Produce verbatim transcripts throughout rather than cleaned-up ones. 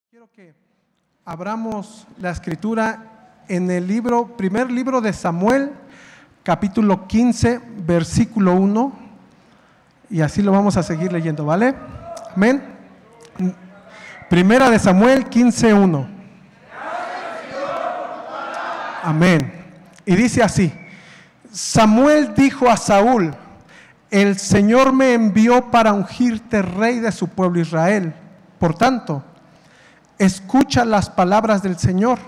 Quiero que abramos la escritura en el libro, primer libro de Samuel, capítulo quince, versículo uno, y así lo vamos a seguir leyendo, ¿vale? Amén. Primera de Samuel quince, uno. Amén. Y dice así: Samuel dijo a Saúl: el Señor me envió para ungirte rey de su pueblo Israel. Por tanto, escucha las palabras del Señor.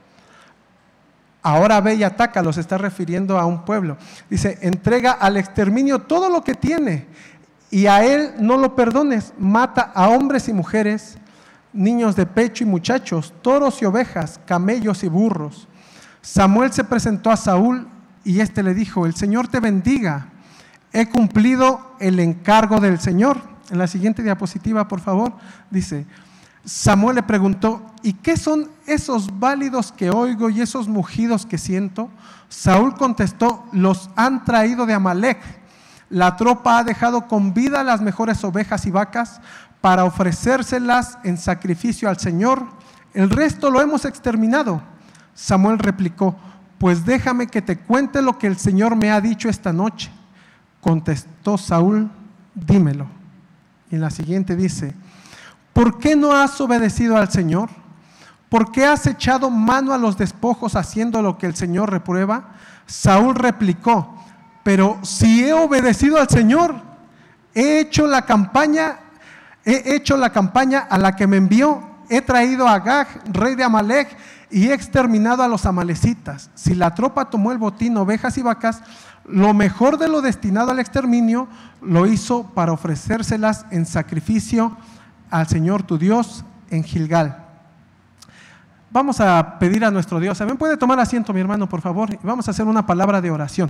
Ahora ve y atácalo. Se está refiriendo a un pueblo. Dice: entrega al exterminio todo lo que tiene, y a él no lo perdones. Mata a hombres y mujeres, niños de pecho y muchachos, toros y ovejas, camellos y burros. Samuel se presentó a Saúl y éste le dijo: el Señor te bendiga. He cumplido el encargo del Señor. En la siguiente diapositiva, por favor, dice: Samuel le preguntó: ¿y qué son esos válidos que oigo y esos mugidos que siento? Saúl contestó: los han traído de Amalec. La tropa ha dejado con vida las mejores ovejas y vacas para ofrecérselas en sacrificio al Señor. El resto lo hemos exterminado. Samuel replicó: pues déjame que te cuente lo que el Señor me ha dicho esta noche. Contestó Saúl: dímelo. Y en la siguiente dice: ¿por qué no has obedecido al Señor? ¿Por qué has echado mano a los despojos haciendo lo que el Señor reprueba? Saúl replicó: pero si he obedecido al Señor, he hecho la campaña, he hecho la campaña a la que me envió, he traído a Agag, rey de Amalec, y he exterminado a los amalecitas. Si la tropa tomó el botín, ovejas y vacas, lo mejor de lo destinado al exterminio lo hizo para ofrecérselas en sacrificio al Señor tu Dios en Gilgal. Vamos a pedir a nuestro Dios. ¿Saben? Puede tomar asiento, mi hermano, por favor, y vamos a hacer una palabra de oración.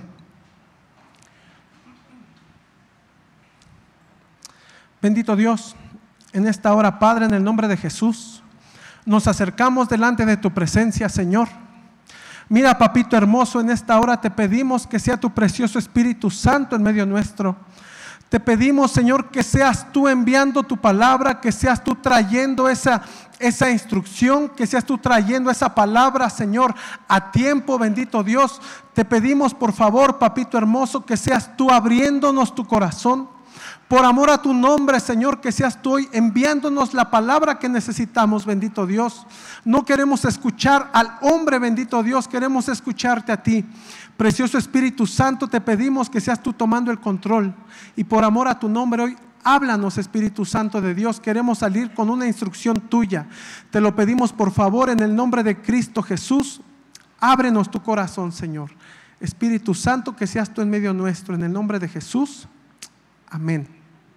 Bendito Dios, en esta hora, Padre, en el nombre de Jesús, nos acercamos delante de tu presencia, Señor. Mira, papito hermoso, en esta hora te pedimos que sea tu precioso Espíritu Santo en medio nuestro. Te pedimos, Señor, que seas tú enviando tu palabra, que seas tú trayendo esa, esa instrucción, que seas tú trayendo esa palabra, Señor, a tiempo, bendito Dios. Te pedimos, por favor, papito hermoso, que seas tú abriéndonos tu corazón. Por amor a tu nombre, Señor, que seas tú hoy enviándonos la palabra que necesitamos, bendito Dios. No queremos escuchar al hombre, bendito Dios, queremos escucharte a ti. Precioso Espíritu Santo, te pedimos que seas tú tomando el control. Y por amor a tu nombre hoy, háblanos, Espíritu Santo de Dios. Queremos salir con una instrucción tuya. Te lo pedimos, por favor, en el nombre de Cristo Jesús. Ábrenos tu corazón, Señor. Espíritu Santo, que seas tú en medio nuestro, en el nombre de Jesús. Amén.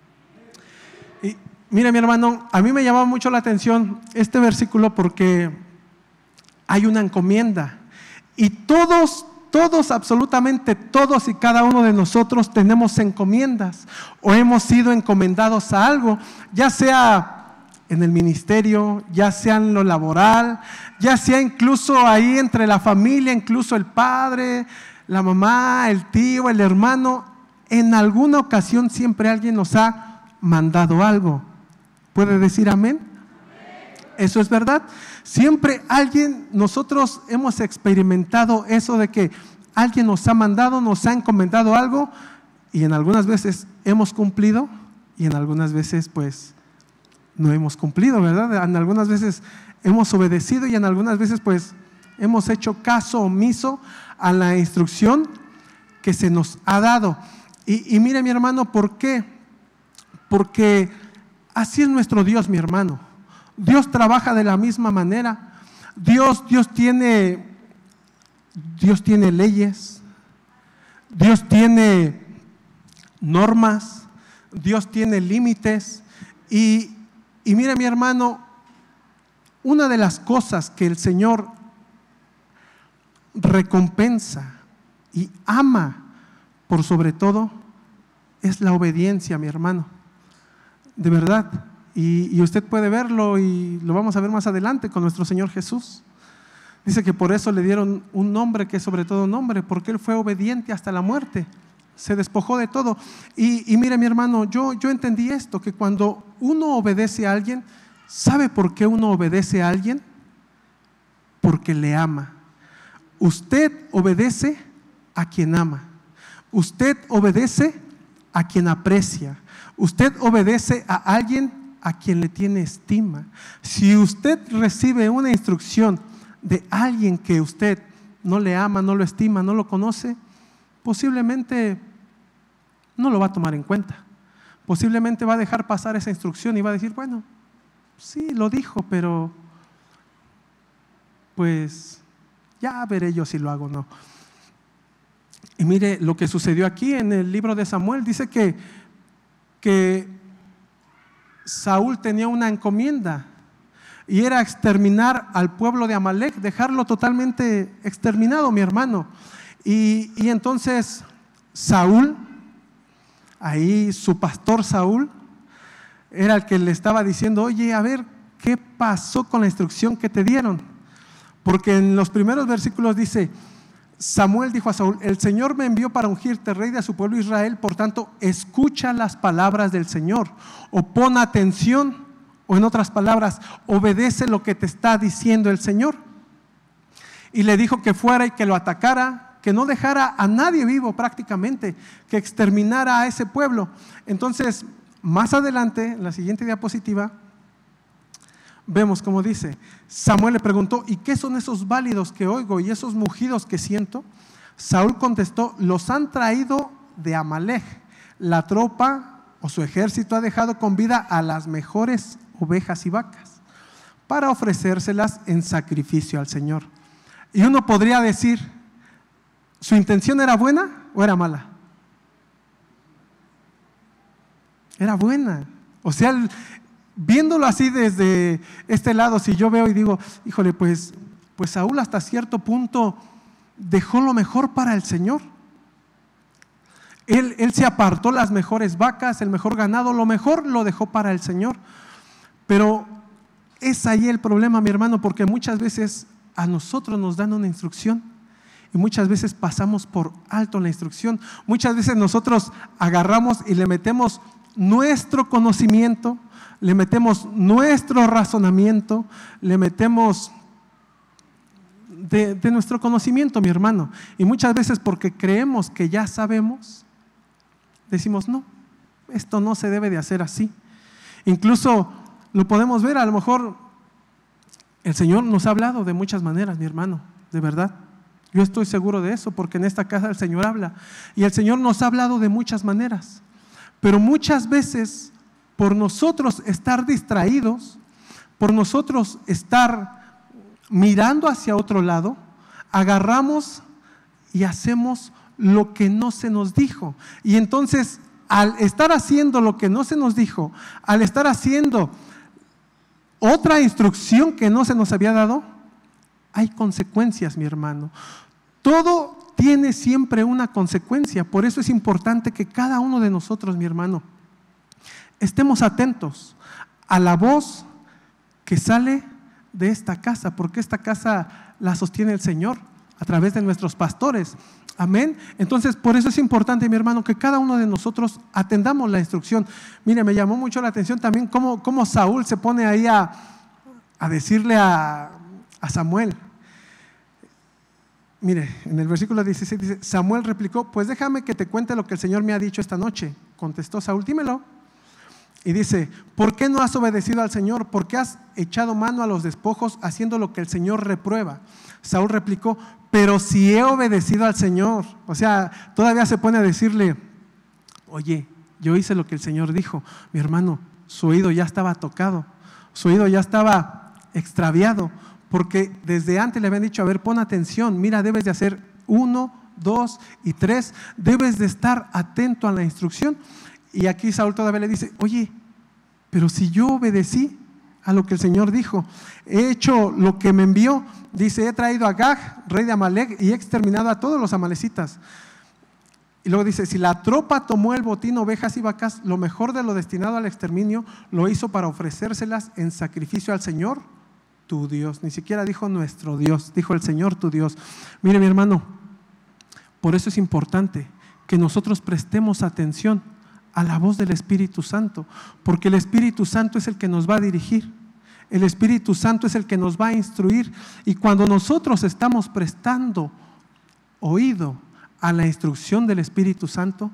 Y mira, mi hermano, a mí me llamaba mucho la atención este versículo porque hay una encomienda y todos, todos, absolutamente todos y cada uno de nosotros tenemos encomiendas o hemos sido encomendados a algo, ya sea en el ministerio, ya sea en lo laboral, ya sea incluso ahí entre la familia, incluso el padre, la mamá, el tío, el hermano. En alguna ocasión siempre alguien nos ha mandado algo. ¿Puede decir amén? Eso es verdad. Siempre alguien, nosotros hemos experimentado eso de que alguien nos ha mandado, nos ha encomendado algo y en algunas veces hemos cumplido y en algunas veces pues no hemos cumplido, ¿verdad? En algunas veces hemos obedecido y en algunas veces pues hemos hecho caso omiso a la instrucción que se nos ha dado. Y, y mire, mi hermano, ¿por qué? Porque así es nuestro Dios, mi hermano. Dios trabaja de la misma manera. Dios, Dios tiene, Dios tiene leyes. Dios tiene normas. Dios tiene límites. Y, y mire, mi hermano, una de las cosas que el Señor recompensa y ama por sobre todo es la obediencia, mi hermano, de verdad. Y, y usted puede verlo y lo vamos a ver más adelante con nuestro Señor Jesús. Dice que por eso le dieron un nombre que es sobre todo nombre, porque Él fue obediente hasta la muerte, se despojó de todo. Y, y mire, mi hermano, yo, yo entendí esto, que cuando uno obedece a alguien, ¿Sabe por qué uno obedece a alguien? Porque le ama. Usted obedece a quien ama. Usted obedece a quien aprecia. Usted obedece a alguien a quien le tiene estima. Si usted recibe una instrucción de alguien que usted no le ama, no lo estima, no lo conoce, posiblemente no lo va a tomar en cuenta. Posiblemente va a dejar pasar esa instrucción y va a decir, bueno, sí, lo dijo, pero pues ya veré yo si lo hago o no. Y mire lo que sucedió aquí en el libro de Samuel. Dice que, que Saúl tenía una encomienda y era exterminar al pueblo de Amalek, dejarlo totalmente exterminado, mi hermano. Y, y entonces Saúl, ahí su pastor Saúl, era el que le estaba diciendo, oye, a ver, ¿qué pasó con la instrucción que te dieron? Porque en los primeros versículos dice, Samuel dijo a Saúl, el Señor me envió para ungirte rey de su pueblo Israel, por tanto, escucha las palabras del Señor, o pon atención, o en otras palabras, obedece lo que te está diciendo el Señor. Y le dijo que fuera y que lo atacara, que no dejara a nadie vivo prácticamente, que exterminara a ese pueblo. Entonces, más adelante, en la siguiente diapositiva, vemos como dice, Samuel le preguntó, ¿y qué son esos válidos que oigo y esos mugidos que siento? Saúl contestó, los han traído de Amalek. La tropa o su ejército ha dejado con vida a las mejores ovejas y vacas para ofrecérselas en sacrificio al Señor. Y uno podría decir, ¿su intención era buena o era mala? Era buena. O sea, el, viéndolo así desde este lado, si yo veo y digo, híjole, pues, pues Saúl hasta cierto punto dejó lo mejor para el Señor. Él, él se apartó las mejores vacas, el mejor ganado, lo mejor lo dejó para el Señor. Pero es ahí el problema, mi hermano, porque muchas veces a nosotros nos dan una instrucción y muchas veces pasamos por alto la instrucción. Muchas veces nosotros agarramos y le metemos nuestro conocimiento, le metemos nuestro razonamiento, le metemos de, de nuestro conocimiento, mi hermano. Y muchas veces porque creemos que ya sabemos, decimos, no, esto no se debe de hacer así. Incluso lo podemos ver, a lo mejor el Señor nos ha hablado de muchas maneras, mi hermano, de verdad. Yo estoy seguro de eso, porque en esta casa el Señor habla. Y el Señor nos ha hablado de muchas maneras. Pero muchas veces, por nosotros estar distraídos, por nosotros estar mirando hacia otro lado, agarramos y hacemos lo que no se nos dijo. Y entonces, al estar haciendo lo que no se nos dijo, al estar haciendo otra instrucción que no se nos había dado, hay consecuencias, mi hermano. Todo tiene siempre una consecuencia. Por eso es importante que cada uno de nosotros, mi hermano, estemos atentos a la voz que sale de esta casa, porque esta casa la sostiene el Señor a través de nuestros pastores. Amén. Entonces, por eso es importante, mi hermano, que cada uno de nosotros atendamos la instrucción. Mire, me llamó mucho la atención también cómo, cómo Saúl se pone ahí a, a decirle a, a Samuel. Mire, en el versículo dieciséis dice, Samuel replicó, pues déjame que te cuente lo que el Señor me ha dicho esta noche. Contestó Saúl, dímelo. Y dice, ¿por qué no has obedecido al Señor? ¿Por qué has echado mano a los despojos haciendo lo que el Señor reprueba? Saúl replicó, pero si he obedecido al Señor. O sea, todavía se pone a decirle, oye, yo hice lo que el Señor dijo. Mi hermano, su oído ya estaba tocado, su oído ya estaba extraviado, porque desde antes le habían dicho, a ver, pon atención, mira, debes de hacer uno, dos y tres, debes de estar atento a la instrucción. Y aquí Saúl todavía le dice, oye, pero si yo obedecí a lo que el Señor dijo, he hecho lo que me envió, dice, he traído a Agag, rey de Amalek, y he exterminado a todos los amalecitas. Y luego dice, si la tropa tomó el botín, ovejas y vacas, lo mejor de lo destinado al exterminio, lo hizo para ofrecérselas en sacrificio al Señor, tu Dios. Ni siquiera dijo nuestro Dios, dijo el Señor, tu Dios. Mire, mi hermano, por eso es importante que nosotros prestemos atención a la voz del Espíritu Santo, porque el Espíritu Santo es el que nos va a dirigir. El Espíritu Santo es el que nos va a instruir. Y cuando nosotros estamos prestando oído a la instrucción del Espíritu Santo,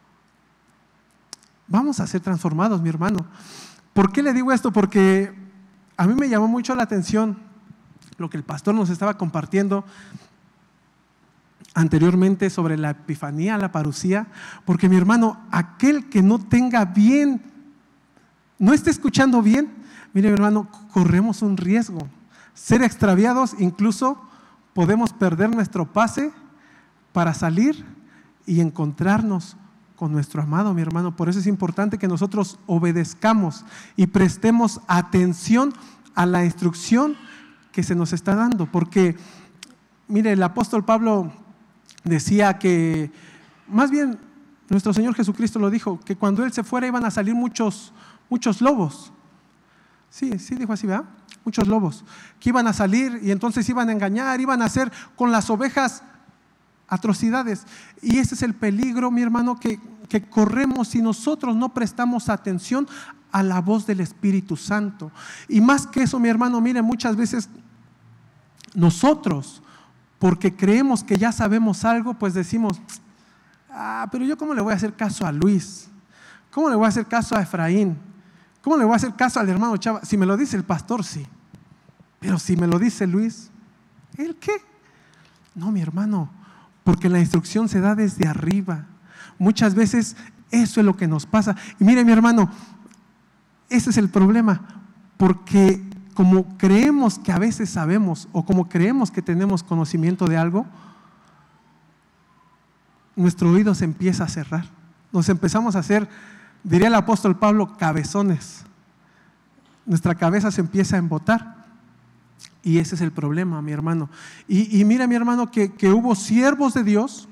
vamos a ser transformados, mi hermano. ¿Por qué le digo esto? Porque a mí me llamó mucho la atención lo que el pastor nos estaba compartiendo anteriormente sobre la epifanía, la parucía, porque mi hermano, aquel que no tenga bien, no esté escuchando bien, mire mi hermano, corremos un riesgo, ser extraviados, incluso podemos perder nuestro pase para salir y encontrarnos con nuestro amado, mi hermano. Por eso es importante que nosotros obedezcamos y prestemos atención a la instrucción que se nos está dando, porque mire, el apóstol Pablo decía que, más bien nuestro Señor Jesucristo lo dijo, que cuando Él se fuera iban a salir muchos, muchos lobos. Sí, sí dijo así, ¿verdad? Muchos lobos, que iban a salir y entonces iban a engañar, iban a hacer con las ovejas atrocidades. Y ese es el peligro, mi hermano, que, que corremos si nosotros no prestamos atención a la voz del Espíritu Santo. Y más que eso, mi hermano, mire, muchas veces nosotros, porque creemos que ya sabemos algo, pues decimos, ah, pero yo cómo le voy a hacer caso a Luis, cómo le voy a hacer caso a Efraín, cómo le voy a hacer caso al hermano Chava. Si me lo dice el pastor, sí, pero si me lo dice Luis, ¿el qué? No, mi hermano, porque la instrucción se da desde arriba. Muchas veces eso es lo que nos pasa. Y mire, mi hermano, ese es el problema, porque como creemos que a veces sabemos o como creemos que tenemos conocimiento de algo, nuestro oído se empieza a cerrar. Nos empezamos a hacer, diría el apóstol Pablo, cabezones. Nuestra cabeza se empieza a embotar. Y ese es el problema, mi hermano. Y, y mira, mi hermano, que, que hubo siervos de Dios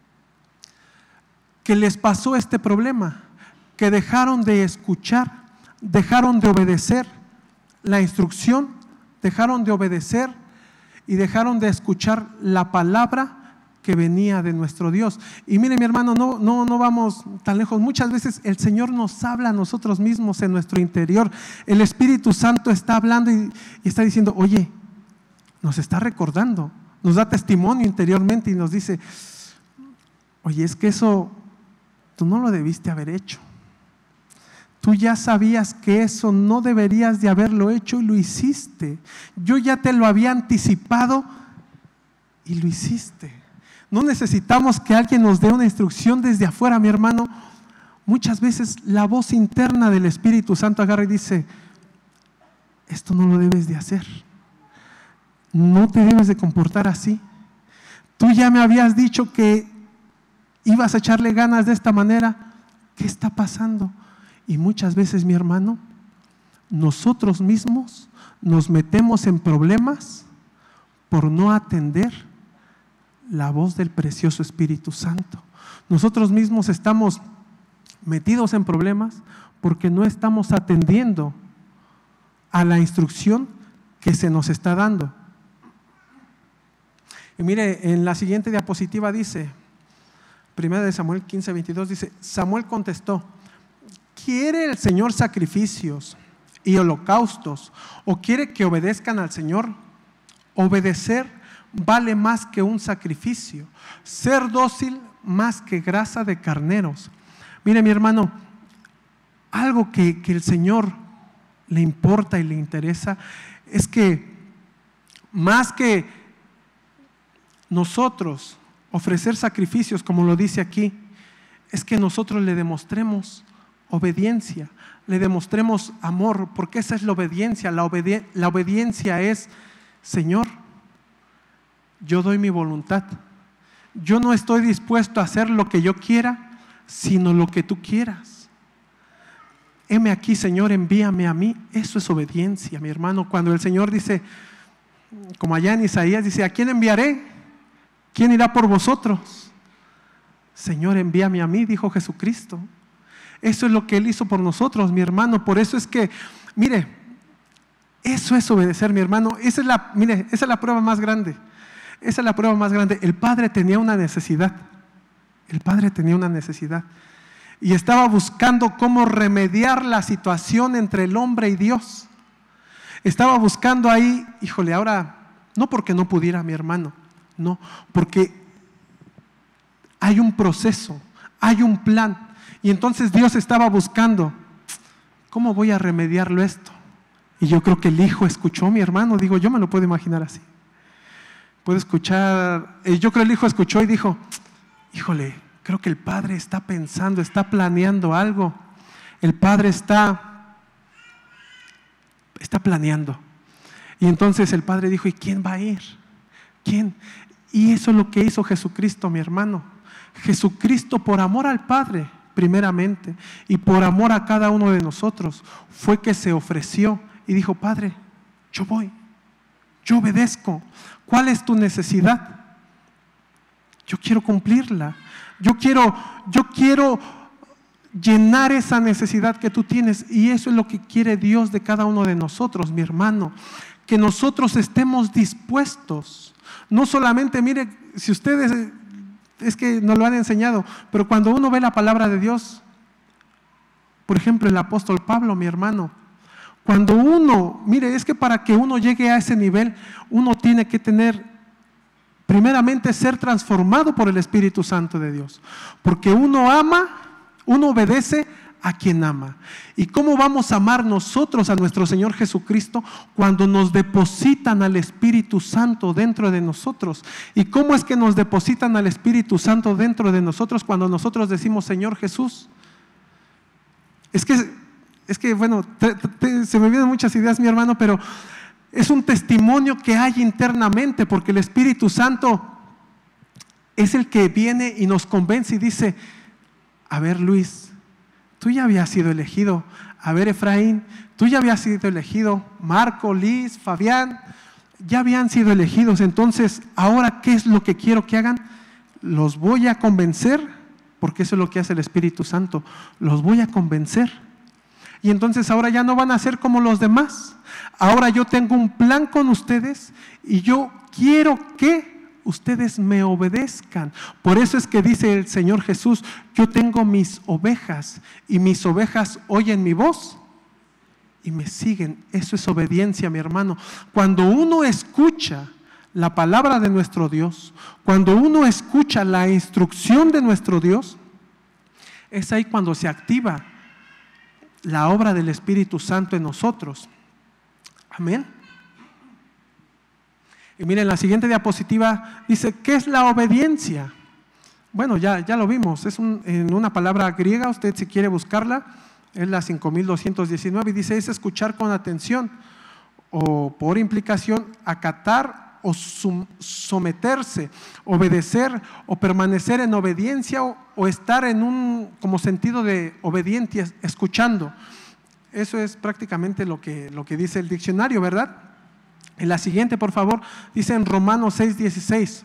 que les pasó este problema, que dejaron de escuchar, dejaron de obedecer la instrucción, dejaron de obedecer y dejaron de escuchar la palabra que venía de nuestro Dios. Y mire, mi hermano, no, no, no vamos tan lejos. Muchas veces el Señor nos habla a nosotros mismos en nuestro interior. El Espíritu Santo está hablando y, y está diciendo, oye, nos está recordando, nos da testimonio interiormente y nos dice, oye, es que eso tú no lo debiste haber hecho. Tú ya sabías que eso no deberías de haberlo hecho y lo hiciste. Yo ya te lo había anticipado y lo hiciste. No necesitamos que alguien nos dé una instrucción desde afuera, mi hermano. Muchas veces la voz interna del Espíritu Santo agarra y dice, esto no lo debes de hacer. No te debes de comportar así. Tú ya me habías dicho que ibas a echarle ganas de esta manera. ¿Qué está pasando? Y muchas veces, mi hermano, nosotros mismos nos metemos en problemas por no atender la voz del precioso Espíritu Santo. Nosotros mismos estamos metidos en problemas porque no estamos atendiendo a la instrucción que se nos está dando. Y mire, en la siguiente diapositiva dice, primera de Samuel quince, veintidós, dice, Samuel contestó, ¿quiere el Señor sacrificios y holocaustos o quiere que obedezcan al Señor? Obedecer vale más que un sacrificio, ser dócil más que grasa de carneros. Mire, mi hermano, algo que, que el Señor le importa y le interesa es que más que nosotros ofrecer sacrificios, como lo dice aquí, es que nosotros le demostremos obediencia, le demostremos amor, porque esa es la obediencia. La, obedi- la obediencia es, Señor, yo doy mi voluntad, yo no estoy dispuesto a hacer lo que yo quiera, sino lo que tú quieras. Heme aquí, Señor, envíame a mí. Eso es obediencia, mi hermano. Cuando el Señor dice, como allá en Isaías, dice, ¿a quién enviaré? ¿Quién irá por vosotros? Señor, envíame a mí, dijo Jesucristo. Eso es lo que Él hizo por nosotros, mi hermano. Por eso es que, mire, eso es obedecer, mi hermano. Esa es la, mire, esa es la prueba más grande. Esa es la prueba más grande. El Padre tenía una necesidad. El Padre tenía una necesidad. Y estaba buscando cómo remediar la situación entre el hombre y Dios. Estaba buscando ahí, híjole, ahora, no porque no pudiera mi hermano, no, porque hay un proceso, hay un plan. Y entonces Dios estaba buscando, ¿cómo voy a remediarlo esto? Y yo creo que el hijo escuchó a mi hermano, digo, yo me lo puedo imaginar así. Puedo escuchar, yo creo que el hijo escuchó y dijo, híjole, creo que el padre está pensando, está planeando algo. El padre está, está planeando. Y entonces el padre dijo, ¿y quién va a ir? ¿Quién? Y eso es lo que hizo Jesucristo, mi hermano. Jesucristo, por amor al Padre, primeramente, y por amor a cada uno de nosotros, fue que se ofreció y dijo, Padre, yo voy, yo obedezco. ¿Cuál es tu necesidad? Yo quiero cumplirla. Yo quiero, yo quiero llenar esa necesidad que tú tienes, y eso es lo que quiere Dios de cada uno de nosotros, mi hermano, que nosotros estemos dispuestos. No solamente, mire, si ustedes, es que nos lo han enseñado, pero cuando uno ve la palabra de Dios, por ejemplo, el apóstol Pablo, mi hermano, cuando uno, mire, es que para que uno llegue a ese nivel, uno tiene que tener, primeramente, ser transformado por el Espíritu Santo de Dios, porque uno ama, uno obedece a quien ama. ¿Y cómo vamos a amar nosotros a nuestro Señor Jesucristo? Cuando nos depositan al Espíritu Santo dentro de nosotros. ¿Y cómo es que nos depositan al Espíritu Santo dentro de nosotros? Cuando nosotros decimos, Señor Jesús. Es que, es que bueno, te, te, se me vienen muchas ideas, mi hermano, pero es un testimonio que hay internamente, porque el Espíritu Santo es el que viene y nos convence y dice, a ver, Luis, tú ya habías sido elegido. A ver, Efraín, tú ya habías sido elegido. Marco, Liz, Fabián, ya habían sido elegidos. Entonces, ahora, ¿qué es lo que quiero que hagan? Los voy a convencer, porque eso es lo que hace el Espíritu Santo. Los voy a convencer. Y entonces ahora ya no van a ser como los demás. Ahora yo tengo un plan con ustedes y yo quiero que ustedes me obedezcan. Por eso es que dice el Señor Jesús, yo tengo mis ovejas y mis ovejas oyen mi voz y me siguen. Eso es obediencia, mi hermano. Cuando uno escucha la palabra de nuestro Dios, cuando uno escucha la instrucción de nuestro Dios, es ahí cuando se activa la obra del Espíritu Santo en nosotros. Amén. Y miren, la siguiente diapositiva dice, ¿qué es la obediencia? Bueno, ya, ya lo vimos, es un, en una palabra griega, usted si quiere buscarla, es la cinco mil doscientos diecinueve, y dice, es escuchar con atención, o por implicación, acatar o sum, someterse, obedecer o permanecer en obediencia o, o estar en un como sentido de obediente, escuchando. Eso es prácticamente lo que, lo que dice el diccionario, ¿verdad? En la siguiente, por favor, dice en Romanos seis dieciséis,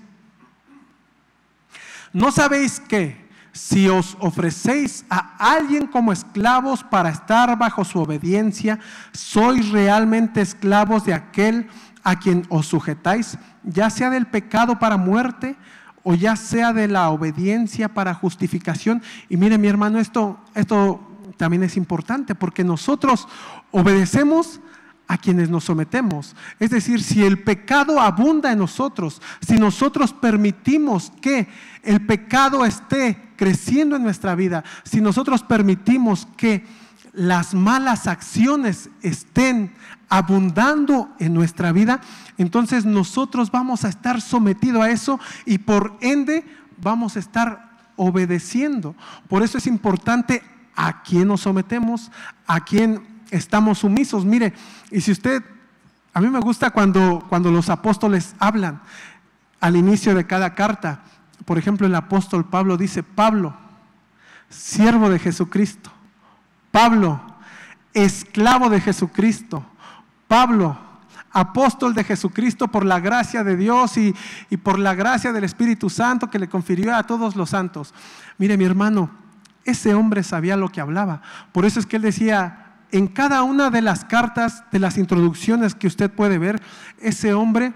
¿no sabéis que si os ofrecéis a alguien como esclavos para estar bajo su obediencia, sois realmente esclavos de aquel a quien os sujetáis, ya sea del pecado para muerte o ya sea de la obediencia para justificación? Y mire, mi hermano, esto, esto también es importante, porque nosotros obedecemos a quienes nos sometemos. Es decir, si el pecado abunda en nosotros, si nosotros permitimos que el pecado esté creciendo en nuestra vida, si nosotros permitimos que las malas acciones estén abundando en nuestra vida, entonces nosotros vamos a estar sometidos a eso y por ende vamos a estar obedeciendo. Por eso es importante a quién nos sometemos, a quién estamos sumisos. Mire, y si usted, a mí me gusta cuando, cuando los apóstoles hablan al inicio de cada carta. Por ejemplo, el apóstol Pablo dice, Pablo, siervo de Jesucristo. Pablo, esclavo de Jesucristo. Pablo, apóstol de Jesucristo por la gracia de Dios y, y por la gracia del Espíritu Santo que le confirió a todos los santos. Mire, mi hermano, ese hombre sabía lo que hablaba. Por eso es que él decía, en cada una de las cartas, de las introducciones que usted puede ver, ese hombre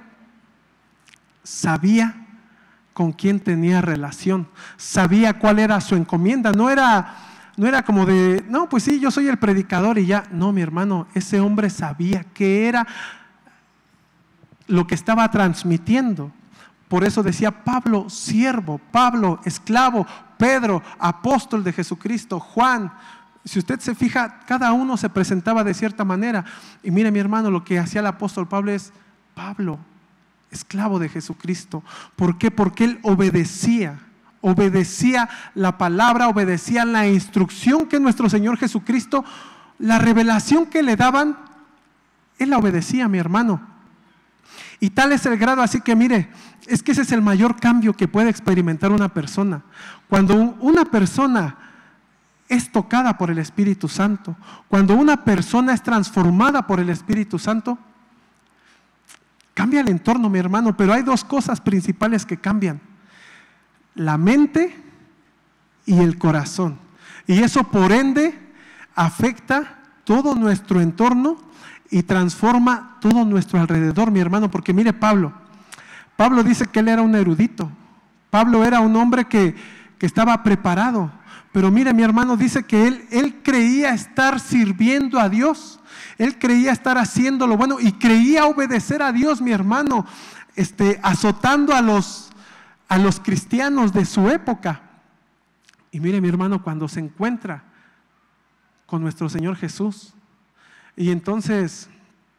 sabía con quién tenía relación, sabía cuál era su encomienda. No era, no era como de, no, pues sí, yo soy el predicador y ya. No, mi hermano, ese hombre sabía que era lo que estaba transmitiendo. Por eso decía Pablo, siervo, Pablo, esclavo, Pedro, apóstol de Jesucristo, Juan. Si usted se fija, cada uno se presentaba de cierta manera. Y mire, mi hermano, lo que hacía el apóstol Pablo es, Pablo, esclavo de Jesucristo. ¿Por qué? Porque él obedecía, obedecía la palabra, obedecía la instrucción que nuestro Señor Jesucristo, la revelación que le daban, él la obedecía, mi hermano. Y tal es el grado, así que mire, es que ese es el mayor cambio que puede experimentar una persona. Cuando una persona es tocada por el Espíritu Santo, cuando una persona es transformada por el Espíritu Santo, cambia el entorno, mi hermano, pero hay dos cosas principales que cambian: la mente y el corazón. Y eso por ende afecta todo nuestro entorno y transforma todo nuestro alrededor, mi hermano. Porque mire, Pablo, Pablo dice que él era un erudito. Pablo era un hombre que, que estaba preparado. Pero mire, mi hermano, dice que él, él creía estar sirviendo a Dios. Él creía estar haciendo lo bueno y creía obedecer a Dios, mi hermano, este, azotando a los, a los cristianos de su época. Y mire, mi hermano, cuando se encuentra con nuestro Señor Jesús, y entonces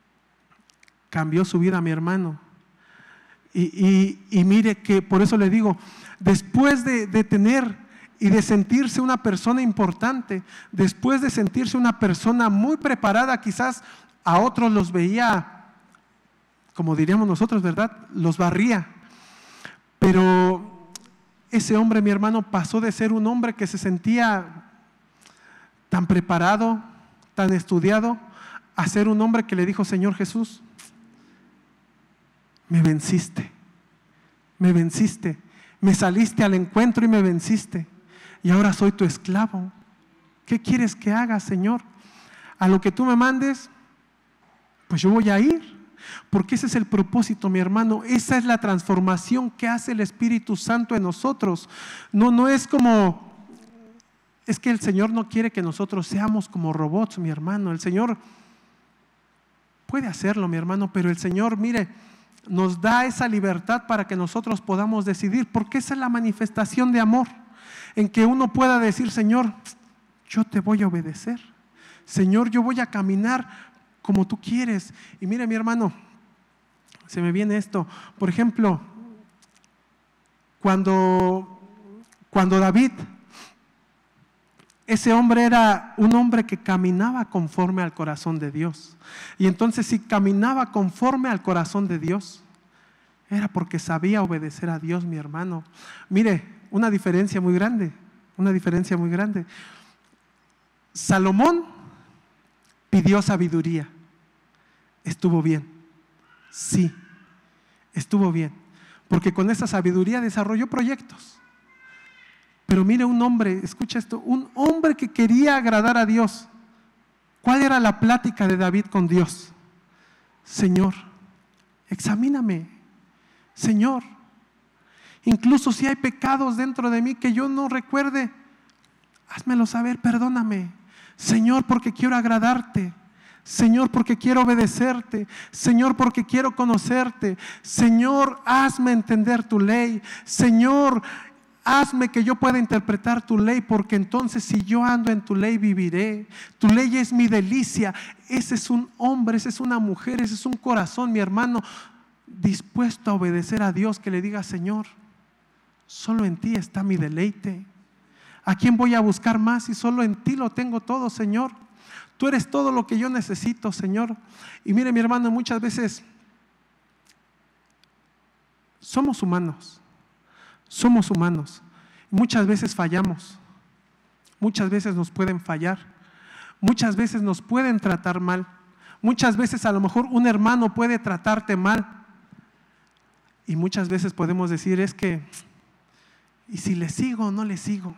cambió su vida, mi hermano. Y, y, y mire que por eso le digo, después de, de tener y de sentirse una persona importante, después de sentirse una persona muy preparada, quizás a otros los veía, como diríamos nosotros, ¿verdad? Los barría. Pero ese hombre, mi hermano, pasó de ser un hombre que se sentía tan preparado, tan estudiado, a ser un hombre que le dijo: Señor Jesús, me venciste, me venciste, me saliste al encuentro y me venciste. Y ahora soy tu esclavo. ¿Qué quieres que haga, Señor? A lo que tú me mandes, pues yo voy a ir. Porque ese es el propósito, mi hermano. Esa es la transformación que hace el Espíritu Santo en nosotros. No, no es como, es que el Señor no quiere que nosotros seamos como robots, mi hermano. El Señor puede hacerlo, mi hermano, pero el Señor, mire, nos da esa libertad para que nosotros podamos decidir, porque esa es la manifestación de amor, en que uno pueda decir: Señor, yo te voy a obedecer, Señor, yo voy a caminar como tú quieres. Y mire, mi hermano, se me viene esto, por ejemplo, cuando, cuando David, ese hombre era un hombre que caminaba conforme al corazón de Dios. Y entonces, si caminaba conforme al corazón de Dios, era porque sabía obedecer a Dios, mi hermano. Mire, una diferencia muy grande, una diferencia muy grande. Salomón pidió sabiduría. ¿Estuvo bien? Sí, estuvo bien, porque con esa sabiduría desarrolló proyectos. Pero mire, un hombre, escucha esto, un hombre que quería agradar a Dios. ¿Cuál era la plática de David con Dios? Señor, examíname. Señor, incluso si hay pecados dentro de mí que yo no recuerde, házmelo saber, perdóname. Señor, porque quiero agradarte. Señor, porque quiero obedecerte. Señor, porque quiero conocerte. Señor, hazme entender tu ley. Señor, hazme que yo pueda interpretar tu ley, porque entonces si yo ando en tu ley viviré. Tu ley es mi delicia. Ese es un hombre, esa es una mujer, ese es un corazón, mi hermano, dispuesto a obedecer a Dios, que le diga: Señor, solo en ti está mi deleite. ¿A quién voy a buscar más si solo en ti lo tengo todo, Señor? Tú eres todo lo que yo necesito, Señor. Y mire, mi hermano, muchas veces somos humanos. Somos humanos. Muchas veces fallamos. Muchas veces nos pueden fallar. Muchas veces nos pueden tratar mal. Muchas veces a lo mejor un hermano puede tratarte mal. Y muchas veces podemos decir: es que, ¿y si le sigo o no le sigo?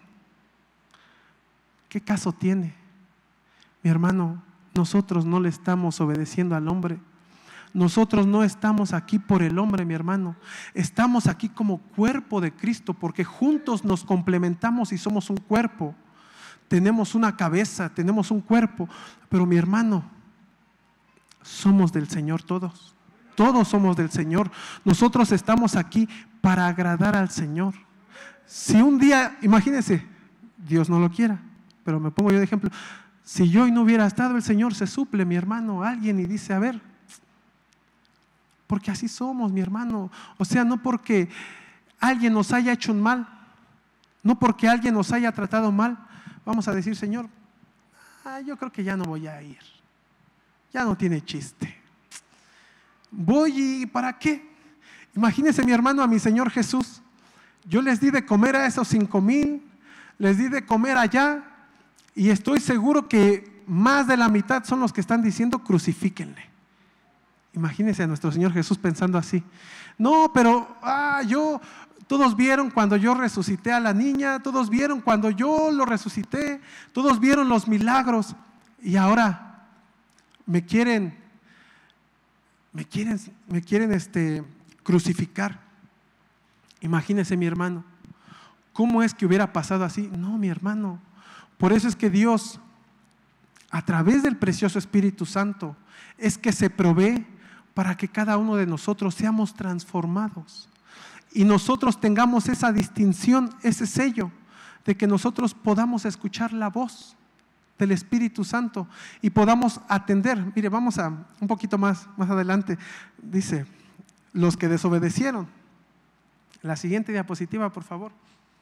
¿Qué caso tiene? Mi hermano, nosotros no le estamos obedeciendo al hombre. Nosotros no estamos aquí por el hombre, mi hermano. Estamos aquí como cuerpo de Cristo, porque juntos nos complementamos y somos un cuerpo. tenemos una cabeza, tenemos un cuerpo, pero mi hermano, somos del Señor todos. Todos somos del Señor. Nosotros estamos aquí para agradar al Señor. Si un día, imagínense, Dios no lo quiera, pero me pongo yo de ejemplo, si yo hoy no hubiera estado, el Señor se suple, mi hermano, a alguien y dice, a ver, porque así somos, mi hermano. O sea, no porque alguien nos haya hecho un mal, no porque alguien nos haya tratado mal, vamos a decir, Señor, ah, yo creo que ya no voy a ir, ya no tiene chiste. Voy y ¿para qué? Imagínense, mi hermano, a mi Señor Jesús. Yo les di de comer a esos cinco mil, les di de comer allá, y estoy seguro que más de la mitad son los que están diciendo crucifíquenle. Imagínense a nuestro Señor Jesús pensando así. No, pero ah, yo, todos vieron cuando yo resucité a la niña, todos vieron cuando yo lo resucité, todos vieron los milagros, y ahora me quieren Me quieren, me quieren este, crucificar. Imagínese, mi hermano, ¿cómo es que hubiera pasado así? No, mi hermano, por eso es que Dios, a través del precioso Espíritu Santo, es que se provee para que cada uno de nosotros seamos transformados y nosotros tengamos esa distinción, ese sello de que nosotros podamos escuchar la voz del Espíritu Santo y podamos atender. Mire, vamos a un poquito más, más adelante. Dice, los que desobedecieron. La siguiente diapositiva, por favor.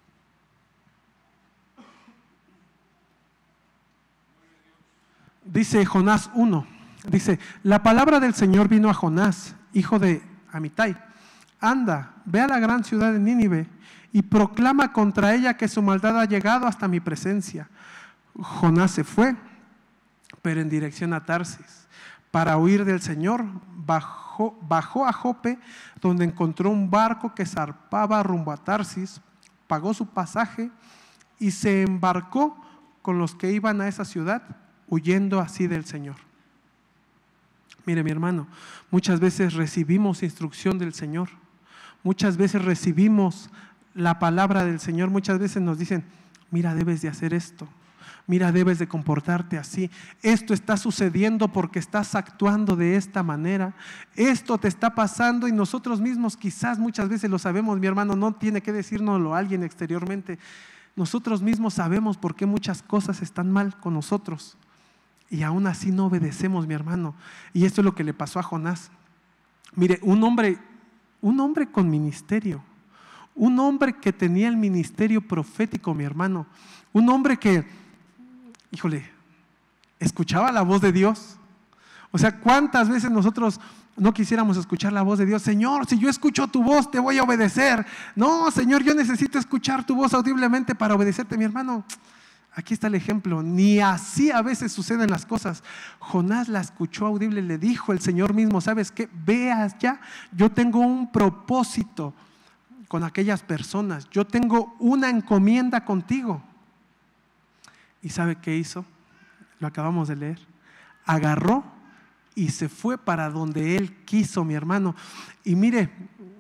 Dice Jonás uno, dice, la palabra del Señor vino a Jonás, hijo de Amitai. Anda, ve a la gran ciudad de Nínive y proclama contra ella que su maldad ha llegado hasta mi presencia. Jonás se fue, pero en dirección a Tarsis, para huir del Señor. Bajó, bajó a Jope, donde encontró un barco que zarpaba rumbo a Tarsis, pagó su pasaje y se embarcó con los que iban a esa ciudad, huyendo así del Señor. Mire, mi hermano, muchas veces recibimos instrucción del Señor, muchas veces recibimos la palabra del Señor, muchas veces nos dicen, mira, debes de hacer esto. Mira, debes de comportarte así. Esto está sucediendo porque estás actuando de esta manera. Esto te está pasando y nosotros mismos quizás muchas veces lo sabemos, mi hermano, no tiene que decírnoslo alguien exteriormente. Nosotros mismos sabemos por qué muchas cosas están mal con nosotros y aún así no obedecemos, mi hermano. Y esto es lo que le pasó a Jonás. Mire, un hombre, un hombre con ministerio, un hombre que tenía el ministerio profético, mi hermano, un hombre que híjole, escuchaba la voz de Dios. O sea, ¿cuántas veces nosotros no quisiéramos escuchar la voz de Dios? Señor, si yo escucho tu voz, te voy a obedecer. No, Señor, yo necesito escuchar tu voz audiblemente para obedecerte. Mi hermano, aquí está el ejemplo. Ni así a veces suceden las cosas. Jonás la escuchó audible, le dijo el Señor mismo, ¿sabes qué? Veas ya, yo tengo un propósito con aquellas personas. Yo tengo una encomienda contigo. ¿Y sabe qué hizo? Lo acabamos de leer. Agarró y se fue para donde él quiso, mi hermano. Y mire,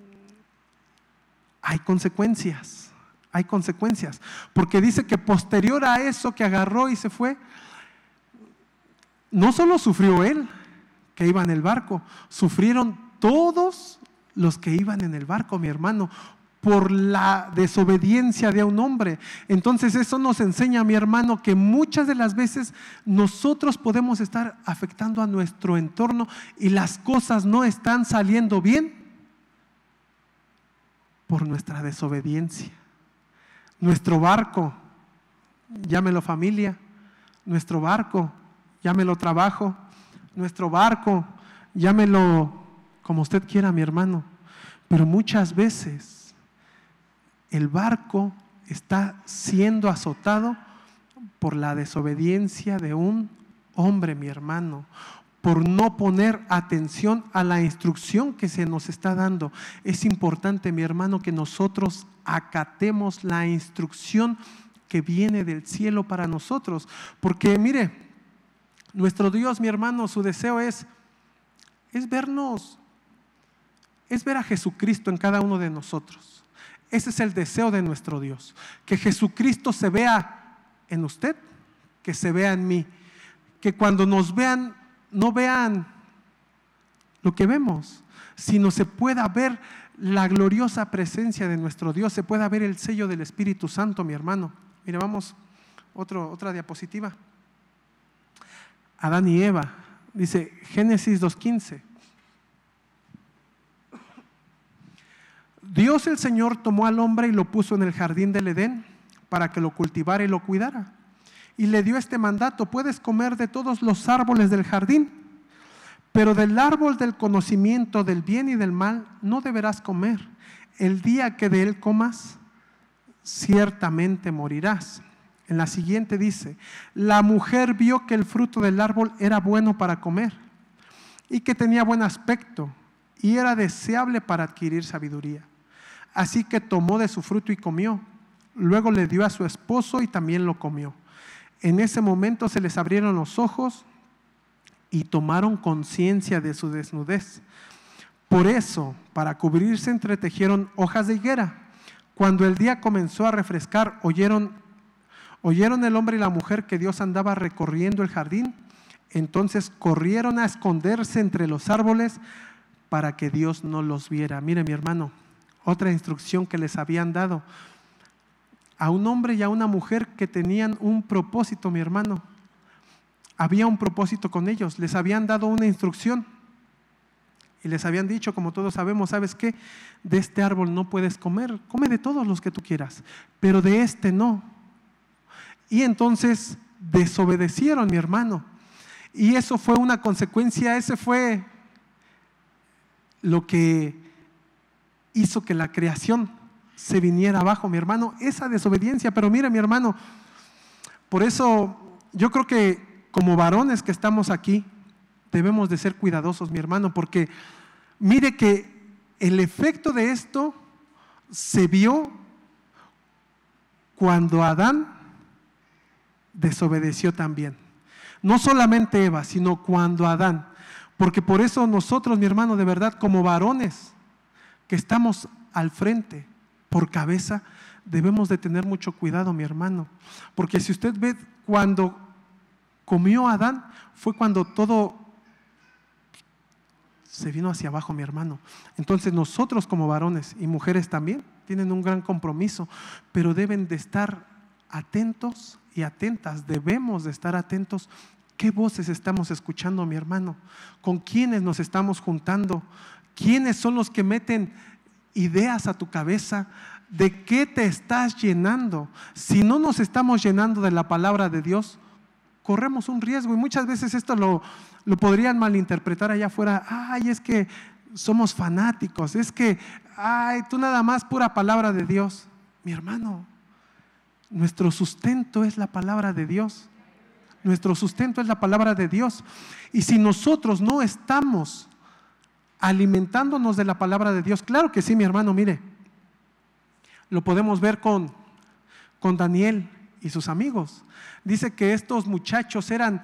hay consecuencias, hay consecuencias. Porque dice que posterior a eso que agarró y se fue, no solo sufrió él, que iba en el barco, sufrieron todos los que iban en el barco, mi hermano, por la desobediencia de un hombre. Entonces eso nos enseña, mi hermano, que muchas de las veces nosotros podemos estar afectando a nuestro entorno y las cosas no están saliendo bien por nuestra desobediencia. Nuestro barco, llámelo familia, nuestro barco, llámelo trabajo, nuestro barco, llámelo como usted quiera, mi hermano, pero muchas veces el barco está siendo azotado por la desobediencia de un hombre, mi hermano, por no poner atención a la instrucción que se nos está dando. Es importante, mi hermano, que nosotros acatemos la instrucción que viene del cielo para nosotros, porque mire, nuestro Dios, mi hermano, su deseo es, es vernos, es ver a Jesucristo en cada uno de nosotros. Ese es el deseo de nuestro Dios, que Jesucristo se vea en usted que se vea en mí, que cuando nos vean, no vean lo que vemos, sino se pueda ver la gloriosa presencia de nuestro Dios, se pueda ver el sello del Espíritu Santo, mi hermano. Mire, vamos, otro, otra diapositiva. Adán y Eva, dice Génesis dos quince. Dios el Señor tomó al hombre y lo puso en el jardín del Edén para que lo cultivara y lo cuidara. Y le dio este mandato: puedes comer de todos los árboles del jardín, pero del árbol del conocimiento del bien y del mal no deberás comer. El día que de él comas, ciertamente morirás. En la siguiente dice: la mujer vio que el fruto del árbol era bueno para comer y que tenía buen aspecto y era deseable para adquirir sabiduría. Así que tomó de su fruto y comió. Luego le dio a su esposo y también lo comió. En ese momento se les abrieron los ojos y tomaron conciencia de su desnudez. Por eso, para cubrirse, entretejieron hojas de higuera. Cuando el día comenzó a refrescar, oyeron, oyeron el hombre y la mujer que Dios andaba recorriendo el jardín. Entonces corrieron a esconderse entre los árboles para que Dios no los viera. Mire, mi hermano, otra instrucción que les habían dado a un hombre y a una mujer que tenían un propósito, mi hermano. Había un propósito con ellos, les habían dado una instrucción y les habían dicho, como todos sabemos, ¿sabes qué? De este árbol no puedes comer, come de todos los que tú quieras, pero de este no. Y entonces desobedecieron, mi hermano, y eso fue una consecuencia, ese fue lo que hizo que la creación se viniera abajo, mi hermano, esa desobediencia. Pero mire, mi hermano, por eso yo creo que como varones que estamos aquí, debemos de ser cuidadosos, mi hermano, porque mire que el efecto de esto se vio cuando Adán desobedeció también. No solamente Eva, sino cuando Adán. Porque por eso nosotros, mi hermano, de verdad, como varones que estamos al frente, por cabeza, debemos de tener mucho cuidado, mi hermano. Porque si usted ve, cuando comió Adán, fue cuando todo se vino hacia abajo, mi hermano. Entonces nosotros como varones y mujeres también tienen un gran compromiso, pero deben de estar atentos y atentas, debemos de estar atentos. ¿Qué voces estamos escuchando, mi hermano? ¿Con quiénes nos estamos juntando? ¿Quiénes son los que meten ideas a tu cabeza? ¿De qué te estás llenando? Si no nos estamos llenando de la palabra de Dios, corremos un riesgo. Y muchas veces esto lo, lo podrían malinterpretar allá afuera. Ay, es que somos fanáticos, es que, ay, tú nada más pura palabra de Dios. Mi hermano, nuestro sustento es la palabra de Dios. Nuestro sustento es la palabra de Dios. Y si nosotros no estamos alimentándonos de la palabra de Dios, claro que sí, mi hermano, mire, lo podemos ver con, con Daniel y sus amigos. Dice que estos muchachos eran,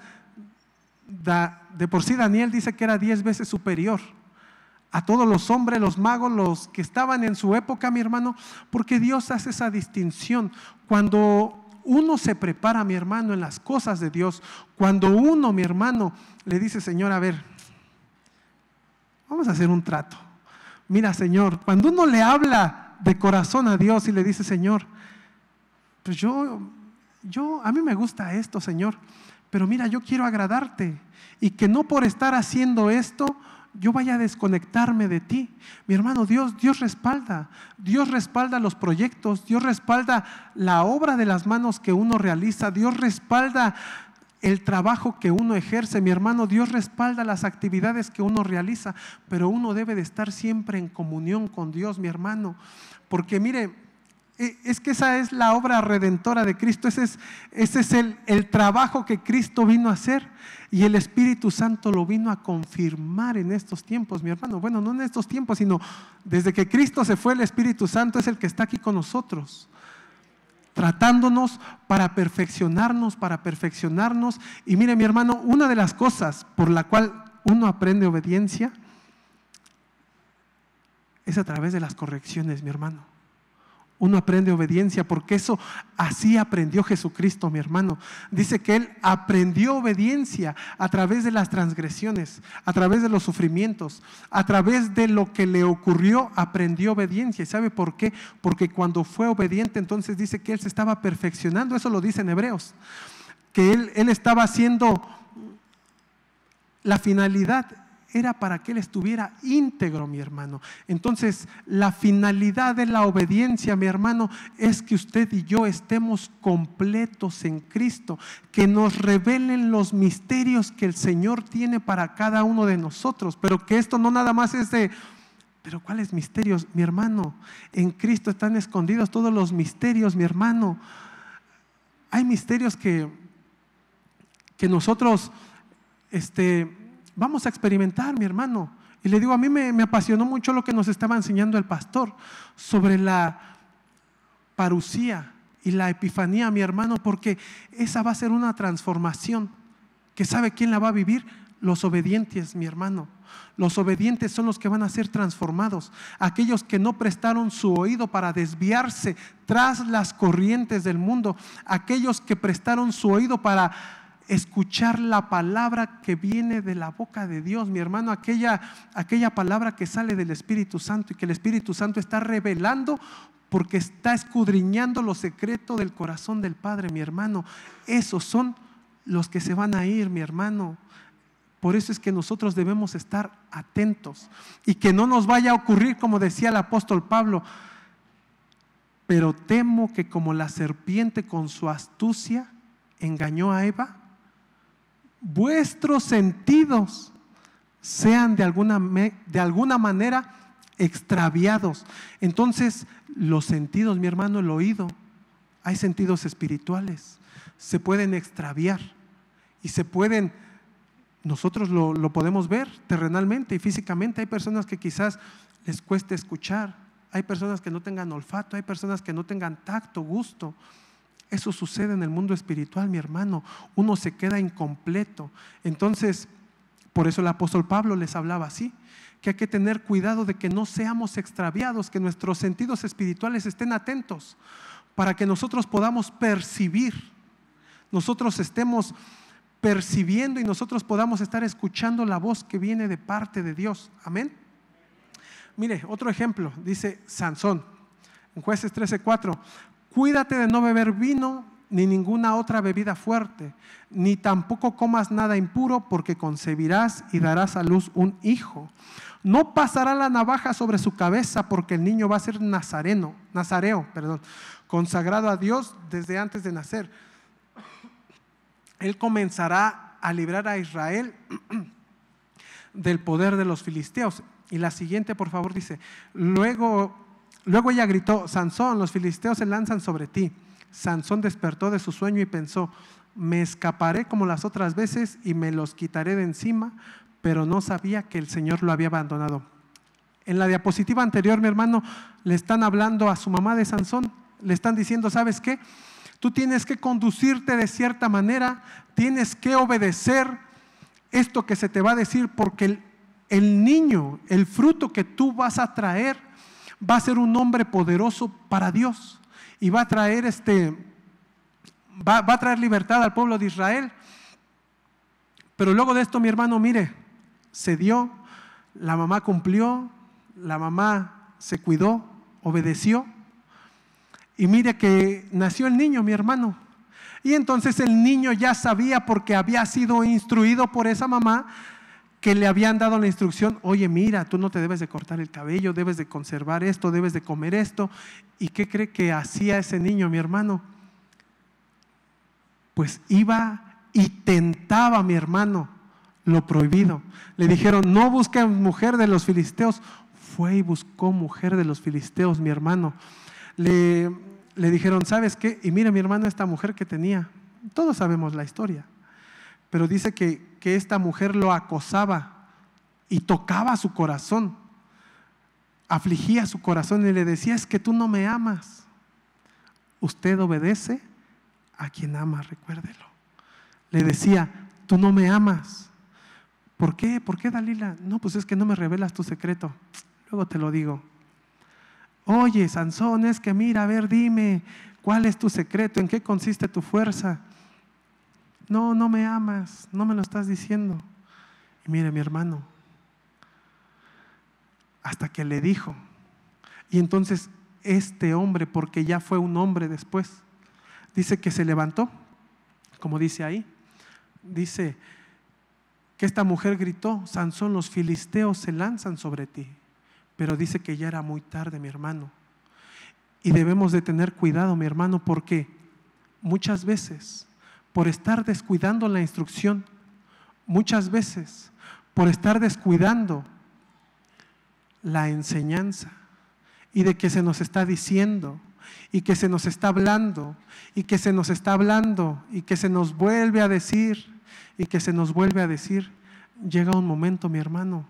de por sí Daniel dice que era diez veces superior a todos los hombres, los magos, los que estaban en su época, mi hermano, porque Dios hace esa distinción. Cuando uno se prepara, mi hermano, en las cosas de Dios, cuando uno, mi hermano, le dice: Señor, a ver, vamos a hacer un trato. Mira, Señor, cuando uno le habla de corazón a Dios y le dice: Señor, pues yo, yo, a mí me gusta esto, Señor, pero mira, yo quiero agradarte, y que no por estar haciendo esto yo vaya a desconectarme de ti. Mi hermano, Dios, Dios respalda, Dios respalda los proyectos, Dios respalda la obra de las manos que uno realiza, Dios respalda el trabajo que uno ejerce, mi hermano, Dios respalda las actividades que uno realiza, pero uno debe de estar siempre en comunión con Dios, mi hermano, porque mire, es que esa es la obra redentora de Cristo, ese es, ese es el, el trabajo que Cristo vino a hacer, y el Espíritu Santo lo vino a confirmar en estos tiempos, mi hermano. Bueno, no en estos tiempos, sino desde que Cristo se fue, el Espíritu Santo es el que está aquí con nosotros, tratándonos para perfeccionarnos, para perfeccionarnos. Y mire, mi hermano, una de las cosas por la cual uno aprende obediencia es a través de las correcciones, mi hermano. uno aprende obediencia, porque eso así aprendió Jesucristo, mi hermano. Dice que Él aprendió obediencia a través de las transgresiones, a través de los sufrimientos, a través de lo que le ocurrió, aprendió obediencia. ¿Y sabe por qué? Porque cuando fue obediente, entonces dice que Él se estaba perfeccionando. Eso lo dice en Hebreos, que Él, él estaba haciendo, la finalidad era para que Él estuviera íntegro, mi hermano. Entonces, la finalidad de la obediencia, mi hermano, es que usted y yo estemos completos en Cristo, que nos revelen los misterios que el Señor tiene para cada uno de nosotros, pero que esto no nada más es de, pero ¿cuáles misterios? Mi hermano, en Cristo están escondidos todos los misterios, mi hermano. Hay misterios que, que nosotros, este... vamos a experimentar, mi hermano. Y le digo, a mí me, me apasionó mucho lo que nos estaba enseñando el pastor sobre la parucía y la epifanía, mi hermano, porque esa va a ser una transformación que ¿sabe quién la va a vivir? Los obedientes, mi hermano. Los obedientes son los que van a ser transformados. Aquellos que no prestaron su oído para desviarse tras las corrientes del mundo. Aquellos que prestaron su oído para escuchar la palabra que viene de la boca de Dios, mi hermano, aquella, aquella palabra que sale del Espíritu Santo y que el Espíritu Santo está revelando porque está escudriñando lo secreto del corazón del Padre, mi hermano. Esos son los que se van a ir, mi hermano. Por eso es que nosotros debemos estar atentos y que no nos vaya a ocurrir como decía el apóstol Pablo: pero temo que como la serpiente con su astucia engañó a Eva, vuestros sentidos sean de alguna, de alguna manera extraviados. Entonces, los sentidos, mi hermano, el oído, hay sentidos espirituales, se pueden extraviar y se pueden, nosotros lo, lo podemos ver terrenalmente y físicamente. Hay personas que quizás les cueste escuchar, hay personas que no tengan olfato, hay personas que no tengan tacto, gusto. Eso sucede en el mundo espiritual, mi hermano. Uno se queda incompleto. Entonces, por eso el apóstol Pablo les hablaba así, que hay que tener cuidado de que no seamos extraviados, que nuestros sentidos espirituales estén atentos para que nosotros podamos percibir, nosotros estemos percibiendo y nosotros podamos estar escuchando la voz que viene de parte de Dios. Amén. Mire, otro ejemplo, dice Sansón en Jueces trece cuatro: cuídate de no beber vino ni ninguna otra bebida fuerte, ni tampoco comas nada impuro, porque concebirás y darás a luz un hijo. No pasará la navaja sobre su cabeza, porque el niño va a ser nazareno, nazareo, perdón, consagrado a Dios desde antes de nacer. Él comenzará a librar a Israel del poder de los filisteos. Y la siguiente, por favor, dice: luego, luego ella gritó: Sansón, los filisteos se lanzan sobre ti. Sansón despertó de su sueño y pensó: me escaparé como las otras veces y me los quitaré de encima, pero no sabía que el Señor lo había abandonado. En la diapositiva anterior, mi hermano, le están hablando a su mamá de Sansón. Le están diciendo: ¿sabes qué? Tú tienes que conducirte de cierta manera, tienes que obedecer esto que se te va a decir, porque el, el niño, el fruto que tú vas a traer, va a ser un hombre poderoso para Dios y va a traer este, va, va a traer libertad al pueblo de Israel. Pero luego de esto, mi hermano, mire, se dio, la mamá cumplió, la mamá se cuidó, obedeció. Y mire que nació el niño, mi hermano. Y entonces el niño ya sabía, porque había sido instruido por esa mamá, que le habían dado la instrucción: oye, mira, tú no te debes de cortar el cabello, debes de conservar esto, debes de comer esto. ¿Y qué cree que hacía ese niño, mi hermano? Pues iba y tentaba, mi hermano, lo prohibido. Le dijeron: no busques mujer de los filisteos. Fue y buscó mujer de los filisteos, mi hermano. Le, le dijeron: ¿sabes qué? Y mira, mi hermano, esta mujer que tenía, todos sabemos la historia, pero dice que, que esta mujer lo acosaba y tocaba su corazón, afligía su corazón y le decía: es que tú no me amas. Usted obedece a quien ama, recuérdelo. Le decía: tú no me amas. ¿Por qué? ¿Por qué, Dalila? No, pues es que no me revelas tu secreto. Luego te lo digo. Oye, Sansón, es que mira, a ver, dime, ¿cuál es tu secreto? ¿En qué consiste tu fuerza? No, no me amas, no me lo estás diciendo. Y mire, mi hermano, hasta que le dijo. Y entonces este hombre, porque ya fue un hombre después, dice que se levantó, como dice ahí, dice que esta mujer gritó: Sansón, los filisteos se lanzan sobre ti. Pero dice que ya era muy tarde, mi hermano. Y debemos de tener cuidado, mi hermano, porque muchas veces, por estar descuidando la instrucción, muchas veces, por estar descuidando la enseñanza, y de que se nos está diciendo, y que se nos está hablando, y que se nos está hablando, y que se nos vuelve a decir, y que se nos vuelve a decir, llega un momento, mi hermano,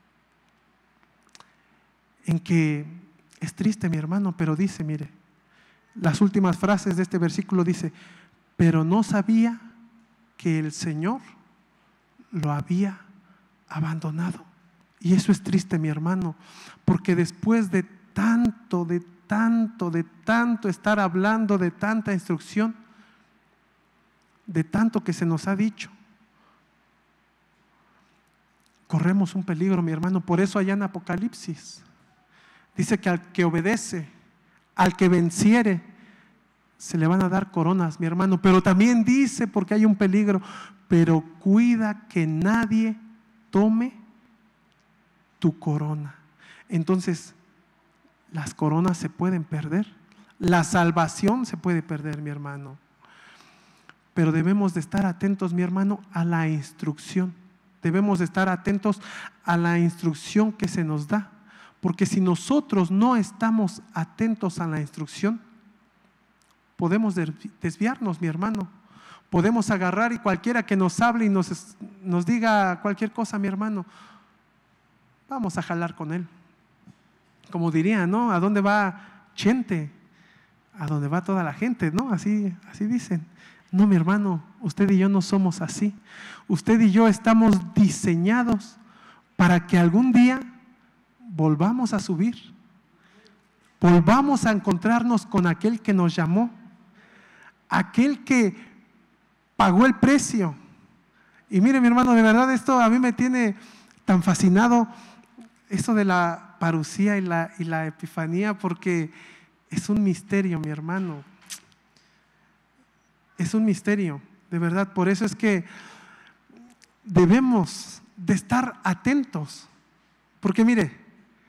en que es triste, mi hermano, pero dice, mire, las últimas frases de este versículo dice: pero no sabía que el Señor lo había abandonado. Y eso es triste, mi hermano, porque después de tanto, de tanto, de tanto estar hablando, de tanta instrucción, de tanto que se nos ha dicho, corremos un peligro, mi hermano. Por eso allá en Apocalipsis dice que al que obedece, al que venciere, se le van a dar coronas, mi hermano. Pero también dice, porque hay un peligro, pero cuida que nadie tome tu corona. Entonces, las coronas se pueden perder, la salvación se puede perder, mi hermano. Pero debemos de estar atentos, mi hermano, a la instrucción. Debemos de estar atentos a la instrucción que se nos da. Porque si nosotros no estamos atentos a la instrucción, podemos desviarnos, mi hermano. Podemos agarrar y cualquiera que nos hable y nos, nos diga cualquier cosa, mi hermano, vamos a jalar con él. Como diría, ¿no? ¿A dónde va Chente? A dónde va toda la gente, ¿no? Así, así dicen. No, mi hermano, usted y yo no somos así. Usted y yo estamos diseñados para que algún día volvamos a subir, volvamos a encontrarnos con aquel que nos llamó, aquel que pagó el precio. Y mire, mi hermano, de verdad esto a mí me tiene tan fascinado, eso de la parucía y la, y la epifanía, porque es un misterio, mi hermano. Es un misterio, de verdad. Por eso es que debemos de estar atentos, porque mire,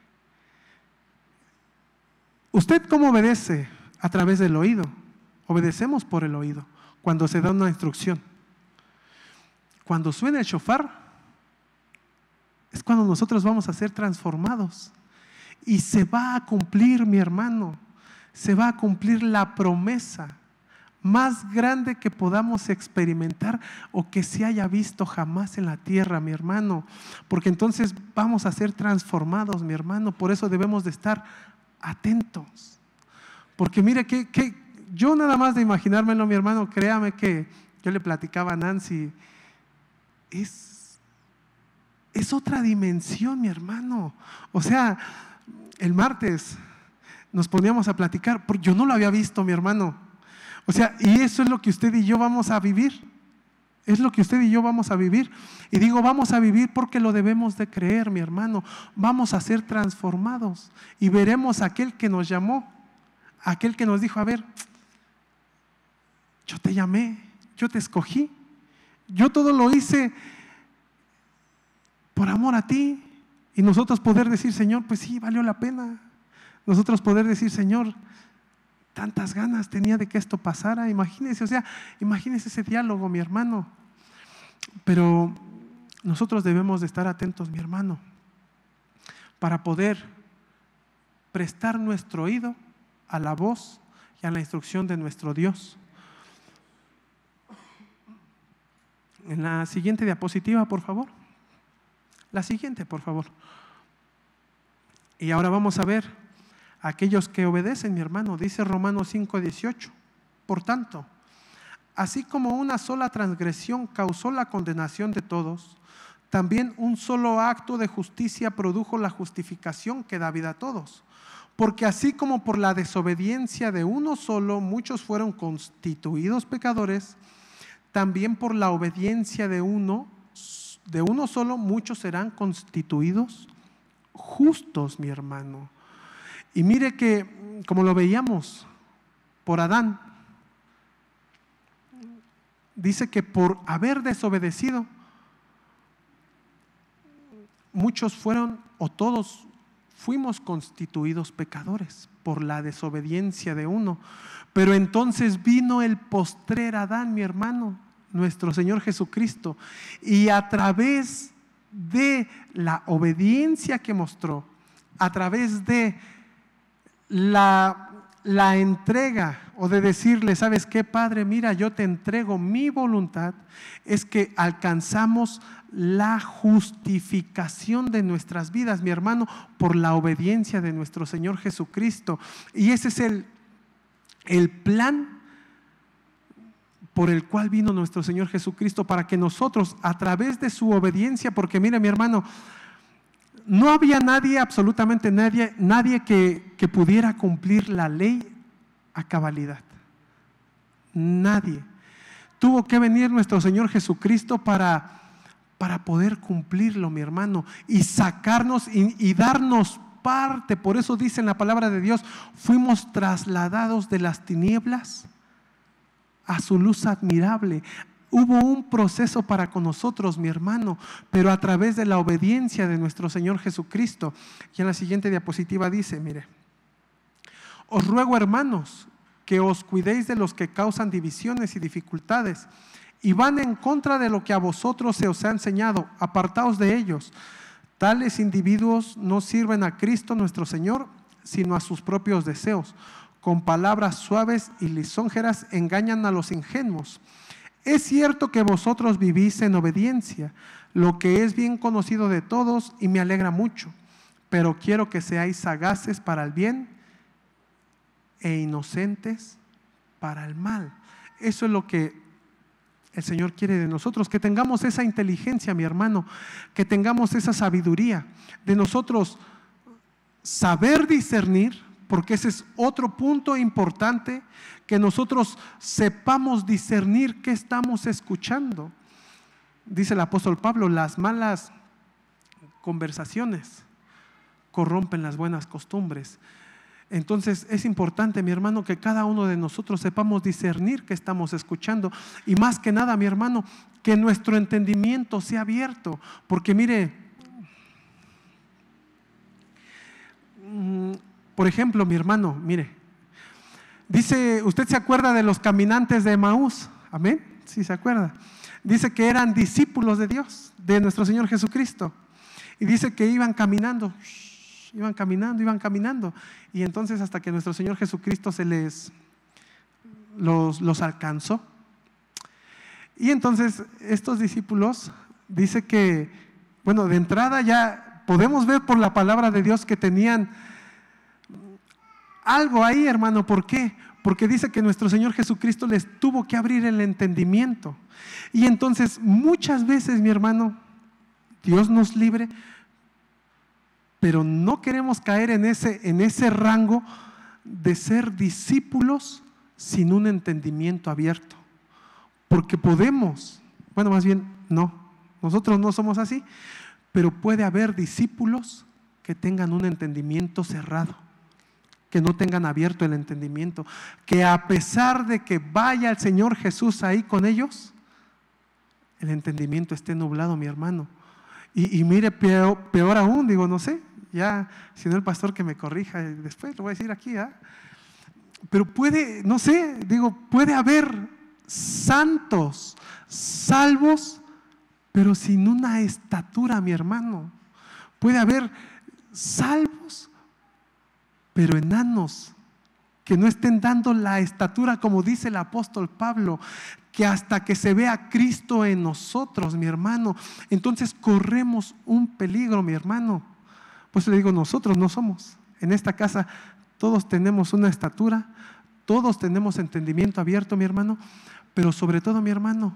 ¿usted cómo obedece? A través del oído. Obedecemos por el oído cuando se da una instrucción. Cuando suena el shofar, es cuando nosotros vamos a ser transformados. Y se va a cumplir, mi hermano, se va a cumplir la promesa más grande que podamos experimentar o que se haya visto jamás en la tierra, mi hermano. Porque entonces vamos a ser transformados, mi hermano. Por eso debemos de estar atentos. Porque mire que, que yo nada más de imaginármelo, mi hermano, créame que yo le platicaba a Nancy, es, es otra dimensión, mi hermano. O sea, el martes nos poníamos a platicar, porque yo no lo había visto, mi hermano. O sea, y eso es lo que usted y yo vamos a vivir. Es lo que usted y yo vamos a vivir. Y digo, vamos a vivir porque lo debemos de creer, mi hermano. Vamos a ser transformados y veremos a aquel que nos llamó, aquel que nos dijo: a ver, yo te llamé, yo te escogí, yo todo lo hice por amor a ti. Y nosotros poder decir: Señor, pues sí, valió la pena. Nosotros poder decir: Señor, tantas ganas tenía de que esto pasara. Imagínese, o sea, imagínese ese diálogo, mi hermano. Pero nosotros debemos de estar atentos, mi hermano, para poder prestar nuestro oído a la voz y a la instrucción de nuestro Dios. En la siguiente diapositiva, por favor. La siguiente, por favor. Y ahora vamos a ver aquellos que obedecen, mi hermano. Dice Romanos cinco dieciocho: por tanto, así como una sola transgresión causó la condenación de todos, también un solo acto de justicia produjo la justificación que da vida a todos. Porque así como por la desobediencia de uno solo muchos fueron constituidos pecadores, también por la obediencia de uno, de uno solo muchos serán constituidos justos, mi hermano. Y mire que, como lo veíamos, por Adán, dice que por haber desobedecido, muchos fueron, o todos fuimos constituidos pecadores por la desobediencia de uno. Pero entonces vino el postrer Adán, mi hermano, nuestro Señor Jesucristo, y a través de la obediencia que mostró, a través de la, la entrega, o de decirle, ¿sabes qué, Padre? Mira, yo te entrego mi voluntad, es que alcanzamos la justificación de nuestras vidas, mi hermano, por la obediencia de nuestro Señor Jesucristo. Y ese es el, el plan por el cual vino nuestro Señor Jesucristo, para que nosotros, a través de su obediencia, porque mira, mi hermano, no había nadie, absolutamente nadie, nadie que, que pudiera cumplir la ley a cabalidad. Nadie. Tuvo que venir nuestro Señor Jesucristo para, para poder cumplirlo, mi hermano, y sacarnos y, y darnos parte. Por eso dice en la palabra de Dios, fuimos trasladados de las tinieblas a su luz admirable. Hubo un proceso para con nosotros, mi hermano, pero a través de la obediencia de nuestro Señor Jesucristo. Y en la siguiente diapositiva dice, mire, os ruego, hermanos, que os cuidéis de los que causan divisiones y dificultades y van en contra de lo que a vosotros se os ha enseñado. Apartaos de ellos. Tales individuos no sirven a Cristo nuestro Señor, sino a sus propios deseos. Con palabras suaves y lisonjeras engañan a los ingenuos. Es cierto que vosotros vivís en obediencia, lo que es bien conocido de todos y me alegra mucho, pero quiero que seáis sagaces para el bien e inocentes para el mal. Eso es lo que el Señor quiere de nosotros, que tengamos esa inteligencia, mi hermano, que tengamos esa sabiduría de nosotros saber discernir, porque ese es otro punto importante, que nosotros sepamos discernir qué estamos escuchando. Dice el apóstol Pablo, las malas conversaciones corrompen las buenas costumbres. Entonces es importante, mi hermano, que cada uno de nosotros sepamos discernir qué estamos escuchando, y más que nada, mi hermano, que nuestro entendimiento sea abierto, porque mire, por ejemplo, mi hermano, mire, dice, ¿usted se acuerda de los caminantes de Emaús? Amén, sí se acuerda. Dice que eran discípulos de Dios, de nuestro Señor Jesucristo, y dice que iban caminando, iban caminando, iban caminando, y entonces hasta que nuestro Señor Jesucristo se les los, los alcanzó. Y entonces estos discípulos, dice que, bueno, de entrada ya podemos ver por la palabra de Dios que tenían algo ahí, hermano. ¿Por qué? Porque dice que nuestro Señor Jesucristo les tuvo que abrir el entendimiento. Y entonces muchas veces, mi hermano, Dios nos libre, pero no queremos caer en ese, en ese rango de ser discípulos sin un entendimiento abierto. Porque podemos, bueno, más bien no, nosotros no somos así, pero puede haber discípulos que tengan un entendimiento cerrado, que no tengan abierto el entendimiento, que a pesar de que vaya el Señor Jesús ahí con ellos, el entendimiento esté nublado, mi hermano. Y, y mire, peor, peor aún, digo, no sé, ya, si no el pastor que me corrija después, lo voy a decir aquí, ¿eh? Pero puede, no sé, digo, puede haber santos, salvos, pero sin una estatura, mi hermano. Puede haber salvos, pero enanos, que no estén dando la estatura, como dice el apóstol Pablo, que hasta que se vea Cristo en nosotros, mi hermano, entonces corremos un peligro, mi hermano. Pues le digo, nosotros no somos, en esta casa todos tenemos una estatura, todos tenemos entendimiento abierto, mi hermano, pero sobre todo, mi hermano,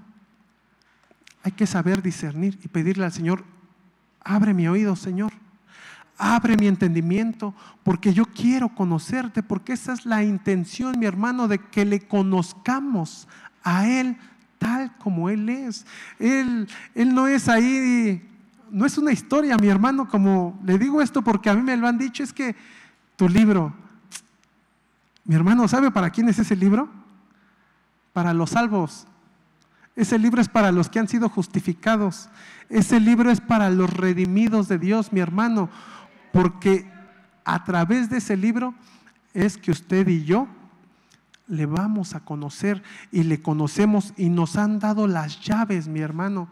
hay que saber discernir y pedirle al Señor, abre mi oído, Señor, abre mi entendimiento, porque yo quiero conocerte, porque esa es la intención, mi hermano, de que le conozcamos a Él tal como Él es. Él, Él no es ahí, no es una historia, mi hermano, como le digo esto porque a mí me lo han dicho, es que tu libro, mi hermano, ¿sabe para quién es ese libro? Para los salvos. Ese libro es para los que han sido justificados. Ese libro es para los redimidos de Dios, mi hermano, porque a través de ese libro es que usted y yo le vamos a conocer y le conocemos y nos han dado las llaves, mi hermano.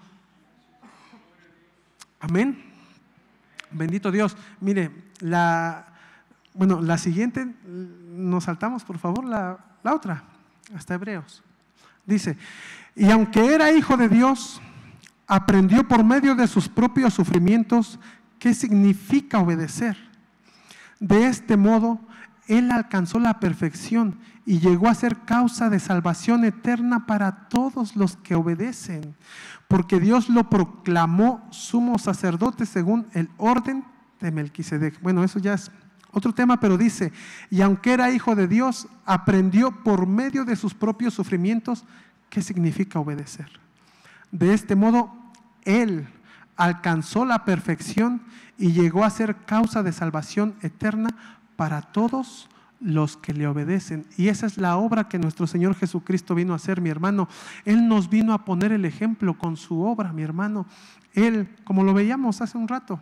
Amén. Bendito Dios. Mire, la, bueno, la siguiente, nos saltamos por favor, la, la otra, hasta Hebreos. Dice, y aunque era hijo de Dios, aprendió por medio de sus propios sufrimientos qué significa obedecer. De este modo, Él alcanzó la perfección y llegó a ser causa de salvación eterna para todos los que obedecen, porque Dios lo proclamó sumo sacerdote según el orden de Melquisedec. Bueno, eso ya es otro tema, pero dice, y aunque era hijo de Dios, aprendió por medio de sus propios sufrimientos qué significa obedecer. De este modo, Él alcanzó la perfección y llegó a ser causa de salvación eterna para todos los que le obedecen. Y esa es la obra que nuestro Señor Jesucristo vino a hacer, mi hermano. Él nos vino a poner el ejemplo con su obra, mi hermano. Él, como lo veíamos hace un rato,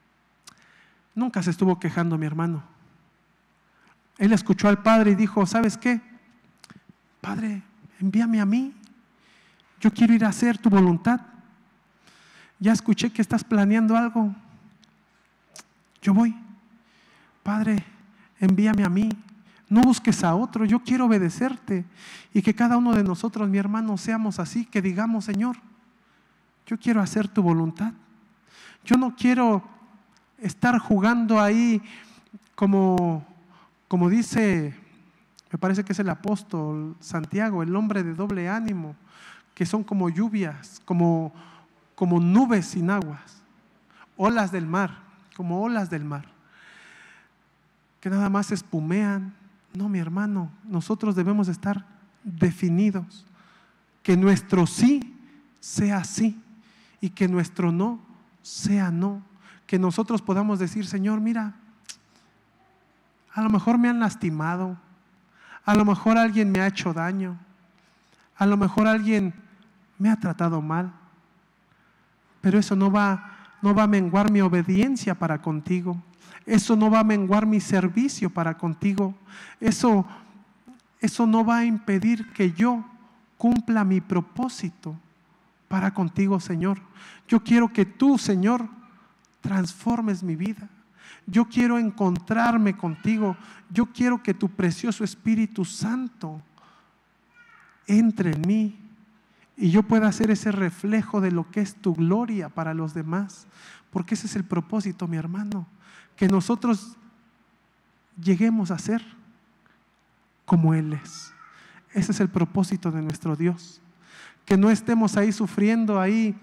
nunca se estuvo quejando, mi hermano. Él escuchó al Padre y dijo, ¿sabes qué? Padre, envíame a mí. Yo quiero ir a hacer tu voluntad. Ya escuché que estás planeando algo. Yo voy. Padre, envíame a mí. No busques a otro. Yo quiero obedecerte. Y que cada uno de nosotros, mi hermano, seamos así. Que digamos, Señor, yo quiero hacer tu voluntad. Yo no quiero estar jugando ahí como, como dice, me parece que es el apóstol Santiago, el hombre de doble ánimo, que son como lluvias, como, como nubes sin aguas, olas del mar, como olas del mar, que nada más espumean. No, mi hermano, nosotros debemos estar definidos, que nuestro sí sea sí y que nuestro no sea no. Que nosotros podamos decir, Señor, mira, a lo mejor me han lastimado, a lo mejor alguien me ha hecho daño, a lo mejor alguien me ha tratado mal, pero eso no va, no va a menguar mi obediencia para contigo, eso no va a menguar mi servicio para contigo, eso, eso no va a impedir que yo cumpla mi propósito para contigo, Señor. Yo quiero que tú, Señor, transformes mi vida. Yo quiero encontrarme contigo. Yo quiero que tu precioso Espíritu Santo entre en mí y yo pueda hacer ese reflejo de lo que es tu gloria para los demás, porque ese es el propósito, mi hermano, que nosotros lleguemos a ser como Él es. Ese es el propósito de nuestro Dios, que no estemos ahí sufriendo, ahí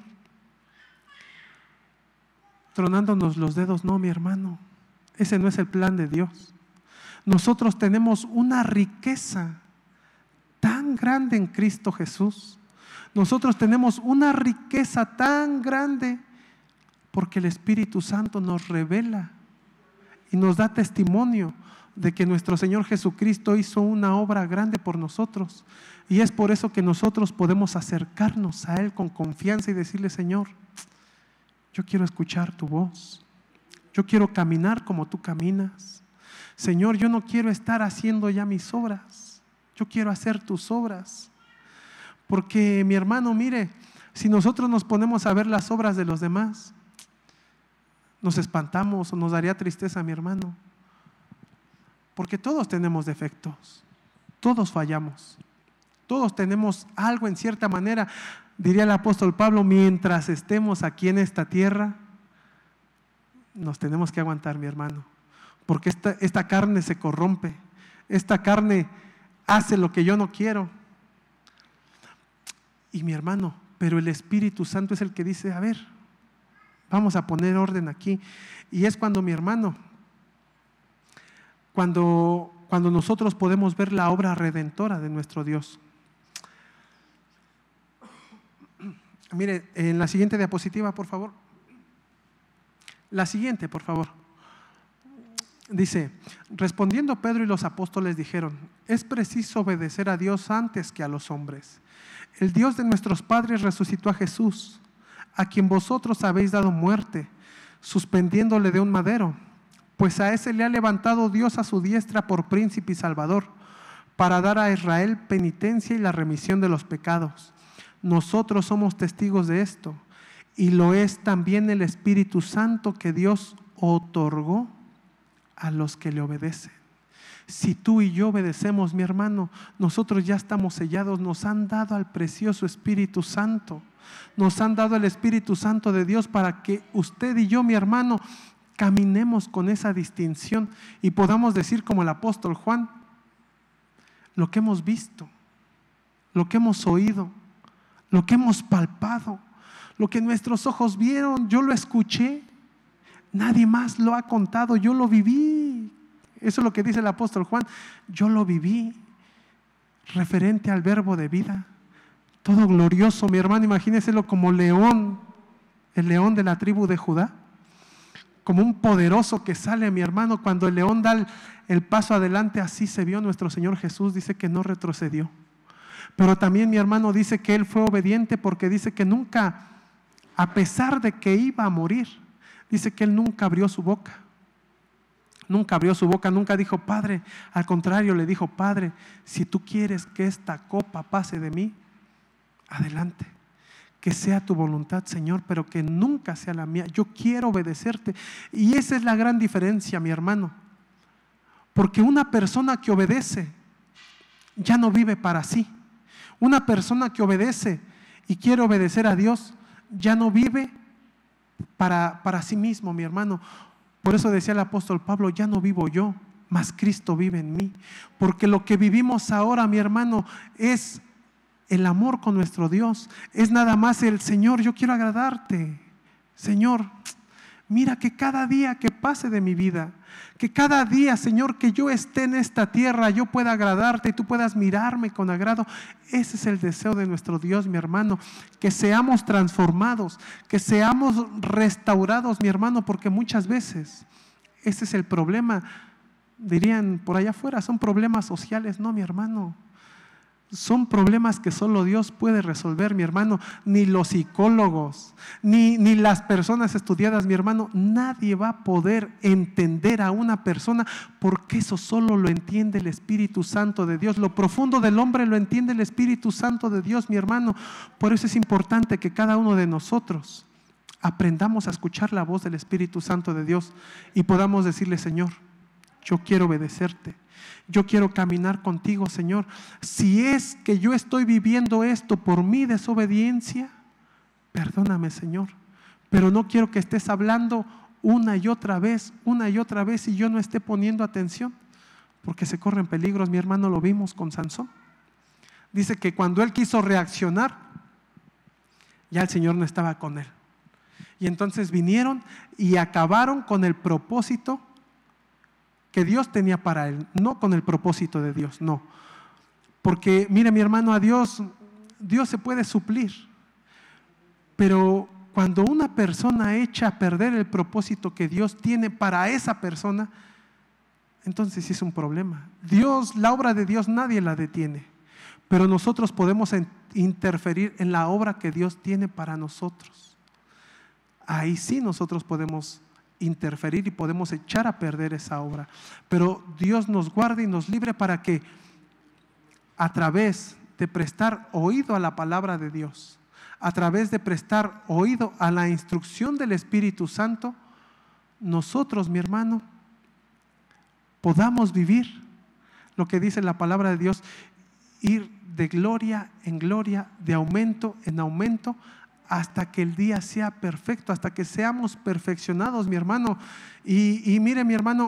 tronándonos los dedos. No, mi hermano, ese no es el plan de Dios. Nosotros tenemos una riqueza tan grande en Cristo Jesús. Nosotros tenemos una riqueza tan grande porque el Espíritu Santo nos revela y nos da testimonio de que nuestro Señor Jesucristo hizo una obra grande por nosotros. Y es por eso que nosotros podemos acercarnos a Él con confianza y decirle, Señor, yo quiero escuchar tu voz. Yo quiero caminar como tú caminas. Señor, yo no quiero estar haciendo ya mis obras. Yo quiero hacer tus obras. Porque, mi hermano, mire, si nosotros nos ponemos a ver las obras de los demás, nos espantamos o nos daría tristeza, mi hermano. Porque todos tenemos defectos. Todos fallamos. Todos tenemos algo en cierta manera. Diría el apóstol Pablo, mientras estemos aquí en esta tierra, nos tenemos que aguantar, mi hermano, porque esta, esta carne se corrompe, esta carne hace lo que yo no quiero. Y mi hermano, pero el Espíritu Santo es el que dice, a ver, vamos a poner orden aquí. Y es cuando, mi hermano, cuando, cuando nosotros podemos ver la obra redentora de nuestro Dios. Mire, en la siguiente diapositiva, por favor. La siguiente, por favor. Dice, respondiendo Pedro y los apóstoles dijeron, es preciso obedecer a Dios antes que a los hombres. El Dios de nuestros padres resucitó a Jesús, a quien vosotros habéis dado muerte, suspendiéndole de un madero, pues a ese le ha levantado Dios a su diestra por príncipe y salvador, para dar a Israel penitencia y la remisión de los pecados. Nosotros somos testigos de esto, y lo es también el Espíritu Santo que Dios otorgó a los que le obedecen. Si tú y yo obedecemos, mi hermano, nosotros ya estamos sellados. Nos han dado al precioso Espíritu Santo. Nos han dado el Espíritu Santo de Dios para que usted y yo, mi hermano, caminemos con esa distinción y podamos decir como el apóstol Juan, lo que hemos visto, lo que hemos oído, lo que hemos palpado, lo que nuestros ojos vieron, yo lo escuché, nadie más lo ha contado, yo lo viví. Eso es lo que dice el apóstol Juan, yo lo viví, referente al verbo de vida, todo glorioso, mi hermano, imagínenselo como león, el león de la tribu de Judá, como un poderoso que sale, mi hermano, cuando el león da el, el paso adelante, así se vio nuestro Señor Jesús, dice que no retrocedió. Pero también, mi hermano, dice que Él fue obediente porque dice que nunca, a pesar de que iba a morir, dice que Él nunca abrió su boca. Nunca abrió su boca, nunca dijo, Padre, al contrario, le dijo, Padre, si tú quieres que esta copa pase de mí, adelante, que sea tu voluntad, Señor, pero que nunca sea la mía. Yo quiero obedecerte. Y esa es la gran diferencia, mi hermano, porque una persona que obedece ya no vive para sí. Una persona que obedece y quiere obedecer a Dios ya no vive para, para sí mismo, mi hermano. Por eso decía el apóstol Pablo, ya no vivo yo, mas Cristo vive en mí. Porque lo que vivimos ahora, mi hermano, es el amor con nuestro Dios. Es nada más el Señor, yo quiero agradarte. Señor, mira que cada día que pase de mi vida, que cada día, Señor, que yo esté en esta tierra, yo pueda agradarte y tú puedas mirarme con agrado. Ese es el deseo de nuestro Dios, mi hermano, que seamos transformados, que seamos restaurados, mi hermano, porque muchas veces ese es el problema, dirían por allá afuera, son problemas sociales. No, mi hermano, son problemas que solo Dios puede resolver, mi hermano. Ni los psicólogos, ni, ni las personas estudiadas, mi hermano, nadie va a poder entender a una persona, porque eso solo lo entiende el Espíritu Santo de Dios. Lo profundo del hombre lo entiende el Espíritu Santo de Dios, mi hermano. Por eso es importante que cada uno de nosotros aprendamos a escuchar la voz del Espíritu Santo de Dios y podamos decirle, Señor, yo quiero obedecerte. Yo quiero caminar contigo, Señor. Si es que yo estoy viviendo esto por mi desobediencia, perdóname, Señor, pero no quiero que estés hablando una y otra vez, una y otra vez y yo no esté poniendo atención, porque se corren peligros. Mi hermano, lo vimos con Sansón. Dice que cuando él quiso reaccionar, ya el Señor no estaba con él. Y entonces vinieron y acabaron con el propósito que Dios tenía para él, no con el propósito de Dios, no. Porque mire, mi hermano, a Dios, Dios se puede suplir, pero cuando una persona echa a perder el propósito que Dios tiene para esa persona, entonces sí es un problema. Dios, la obra de Dios nadie la detiene, pero nosotros podemos interferir en la obra que Dios tiene para nosotros. Ahí sí nosotros podemos interferir y podemos echar a perder esa obra, pero Dios nos guarde y nos libre para que a través de prestar oído a la palabra de Dios, a través de prestar oído a la instrucción del Espíritu Santo, nosotros, mi hermano, podamos vivir lo que dice la palabra de Dios, ir de gloria en gloria, de aumento en aumento, hasta que el día sea perfecto, hasta que seamos perfeccionados, mi hermano. Y, y mire, mi hermano,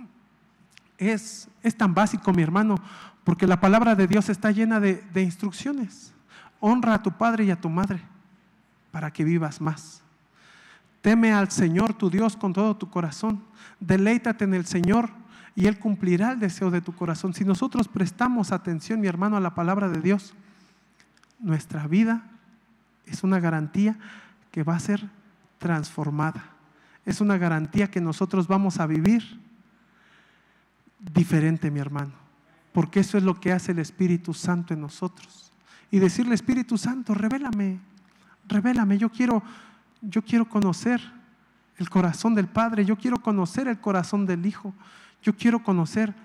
es, es tan básico, mi hermano, porque la palabra de Dios está llena de, de instrucciones. Honra a tu padre y a tu madre para que vivas más. Teme al Señor tu Dios con todo tu corazón. Deleítate en el Señor y Él cumplirá el deseo de tu corazón. Si nosotros prestamos atención, mi hermano, a la palabra de Dios, nuestra vida es una garantía que va a ser transformada. Es una garantía que nosotros vamos a vivir diferente, mi hermano, porque eso es lo que hace el Espíritu Santo en nosotros. Y decirle: Espíritu Santo, revélame, revélame, yo quiero, yo quiero conocer el corazón del Padre, yo quiero conocer el corazón del Hijo, yo quiero conocer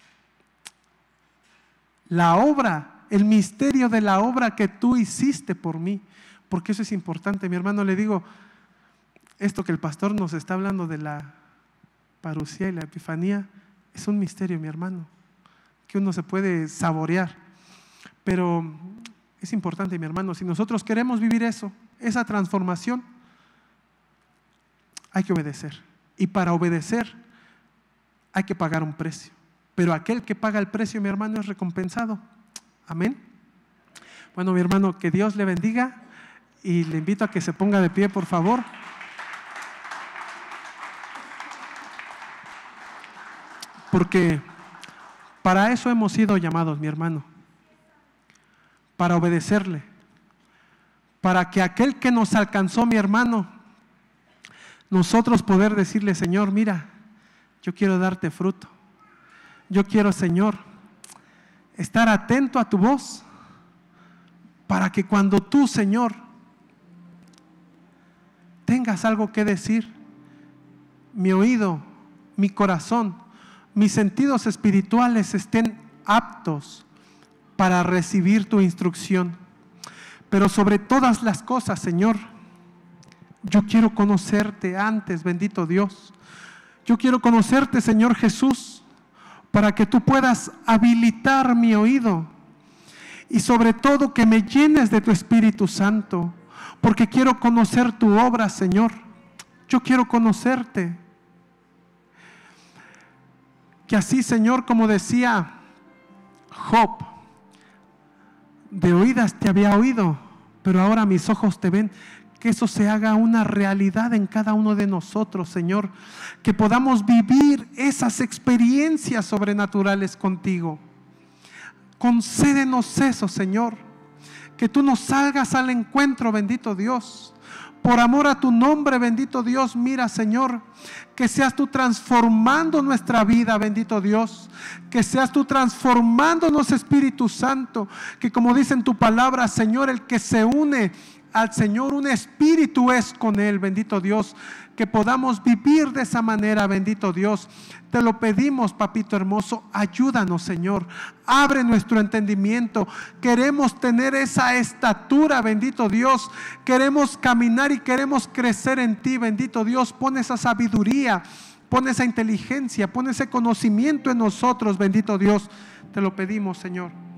la obra, el misterio de la obra que tú hiciste por mí, porque eso es importante, mi hermano. Le digo, esto que el pastor nos está hablando de la parucía y la epifanía, es un misterio, mi hermano, que uno se puede saborear, pero es importante, mi hermano. Si nosotros queremos vivir eso, esa transformación, hay que obedecer, y para obedecer hay que pagar un precio, pero aquel que paga el precio, mi hermano, es recompensado. Amén. Bueno, mi hermano, que Dios le bendiga, y le invito a que se ponga de pie, por favor. Porque para eso hemos sido llamados, mi hermano, para obedecerle, para que aquel que nos alcanzó, mi hermano, nosotros poder decirle: Señor, mira, yo quiero darte fruto, yo quiero, Señor, estar atento a tu voz, para que cuando tú, Señor, tengas algo que decir, mi oído, mi corazón, mis sentidos espirituales estén aptos para recibir tu instrucción. Pero sobre todas las cosas, Señor, yo quiero conocerte antes, bendito Dios. Yo quiero conocerte, Señor Jesús, para que tú puedas habilitar mi oído, y sobre todo que me llenes de tu Espíritu Santo, porque quiero conocer tu obra, Señor. Yo quiero conocerte. Que así, Señor, como decía Job, de oídas te había oído, pero ahora mis ojos te ven. Que eso se haga una realidad en cada uno de nosotros, Señor. Que podamos vivir esas experiencias sobrenaturales contigo. Concédenos eso, Señor. Que tú nos salgas al encuentro, bendito Dios. Por amor a tu nombre, bendito Dios, mira, Señor, que seas tú transformando nuestra vida, bendito Dios. Que seas tú transformándonos, Espíritu Santo. Que como dice en tu palabra, Señor, el que se une al Señor, un espíritu es con Él, bendito Dios. Que podamos vivir de esa manera, bendito Dios. Te lo pedimos, papito hermoso, ayúdanos, Señor. Abre nuestro entendimiento. Queremos tener esa estatura, bendito Dios. Queremos caminar y queremos crecer en ti, bendito Dios. Pon esa sabiduría, pon esa inteligencia, pon ese conocimiento en nosotros, bendito Dios. Te lo pedimos, Señor.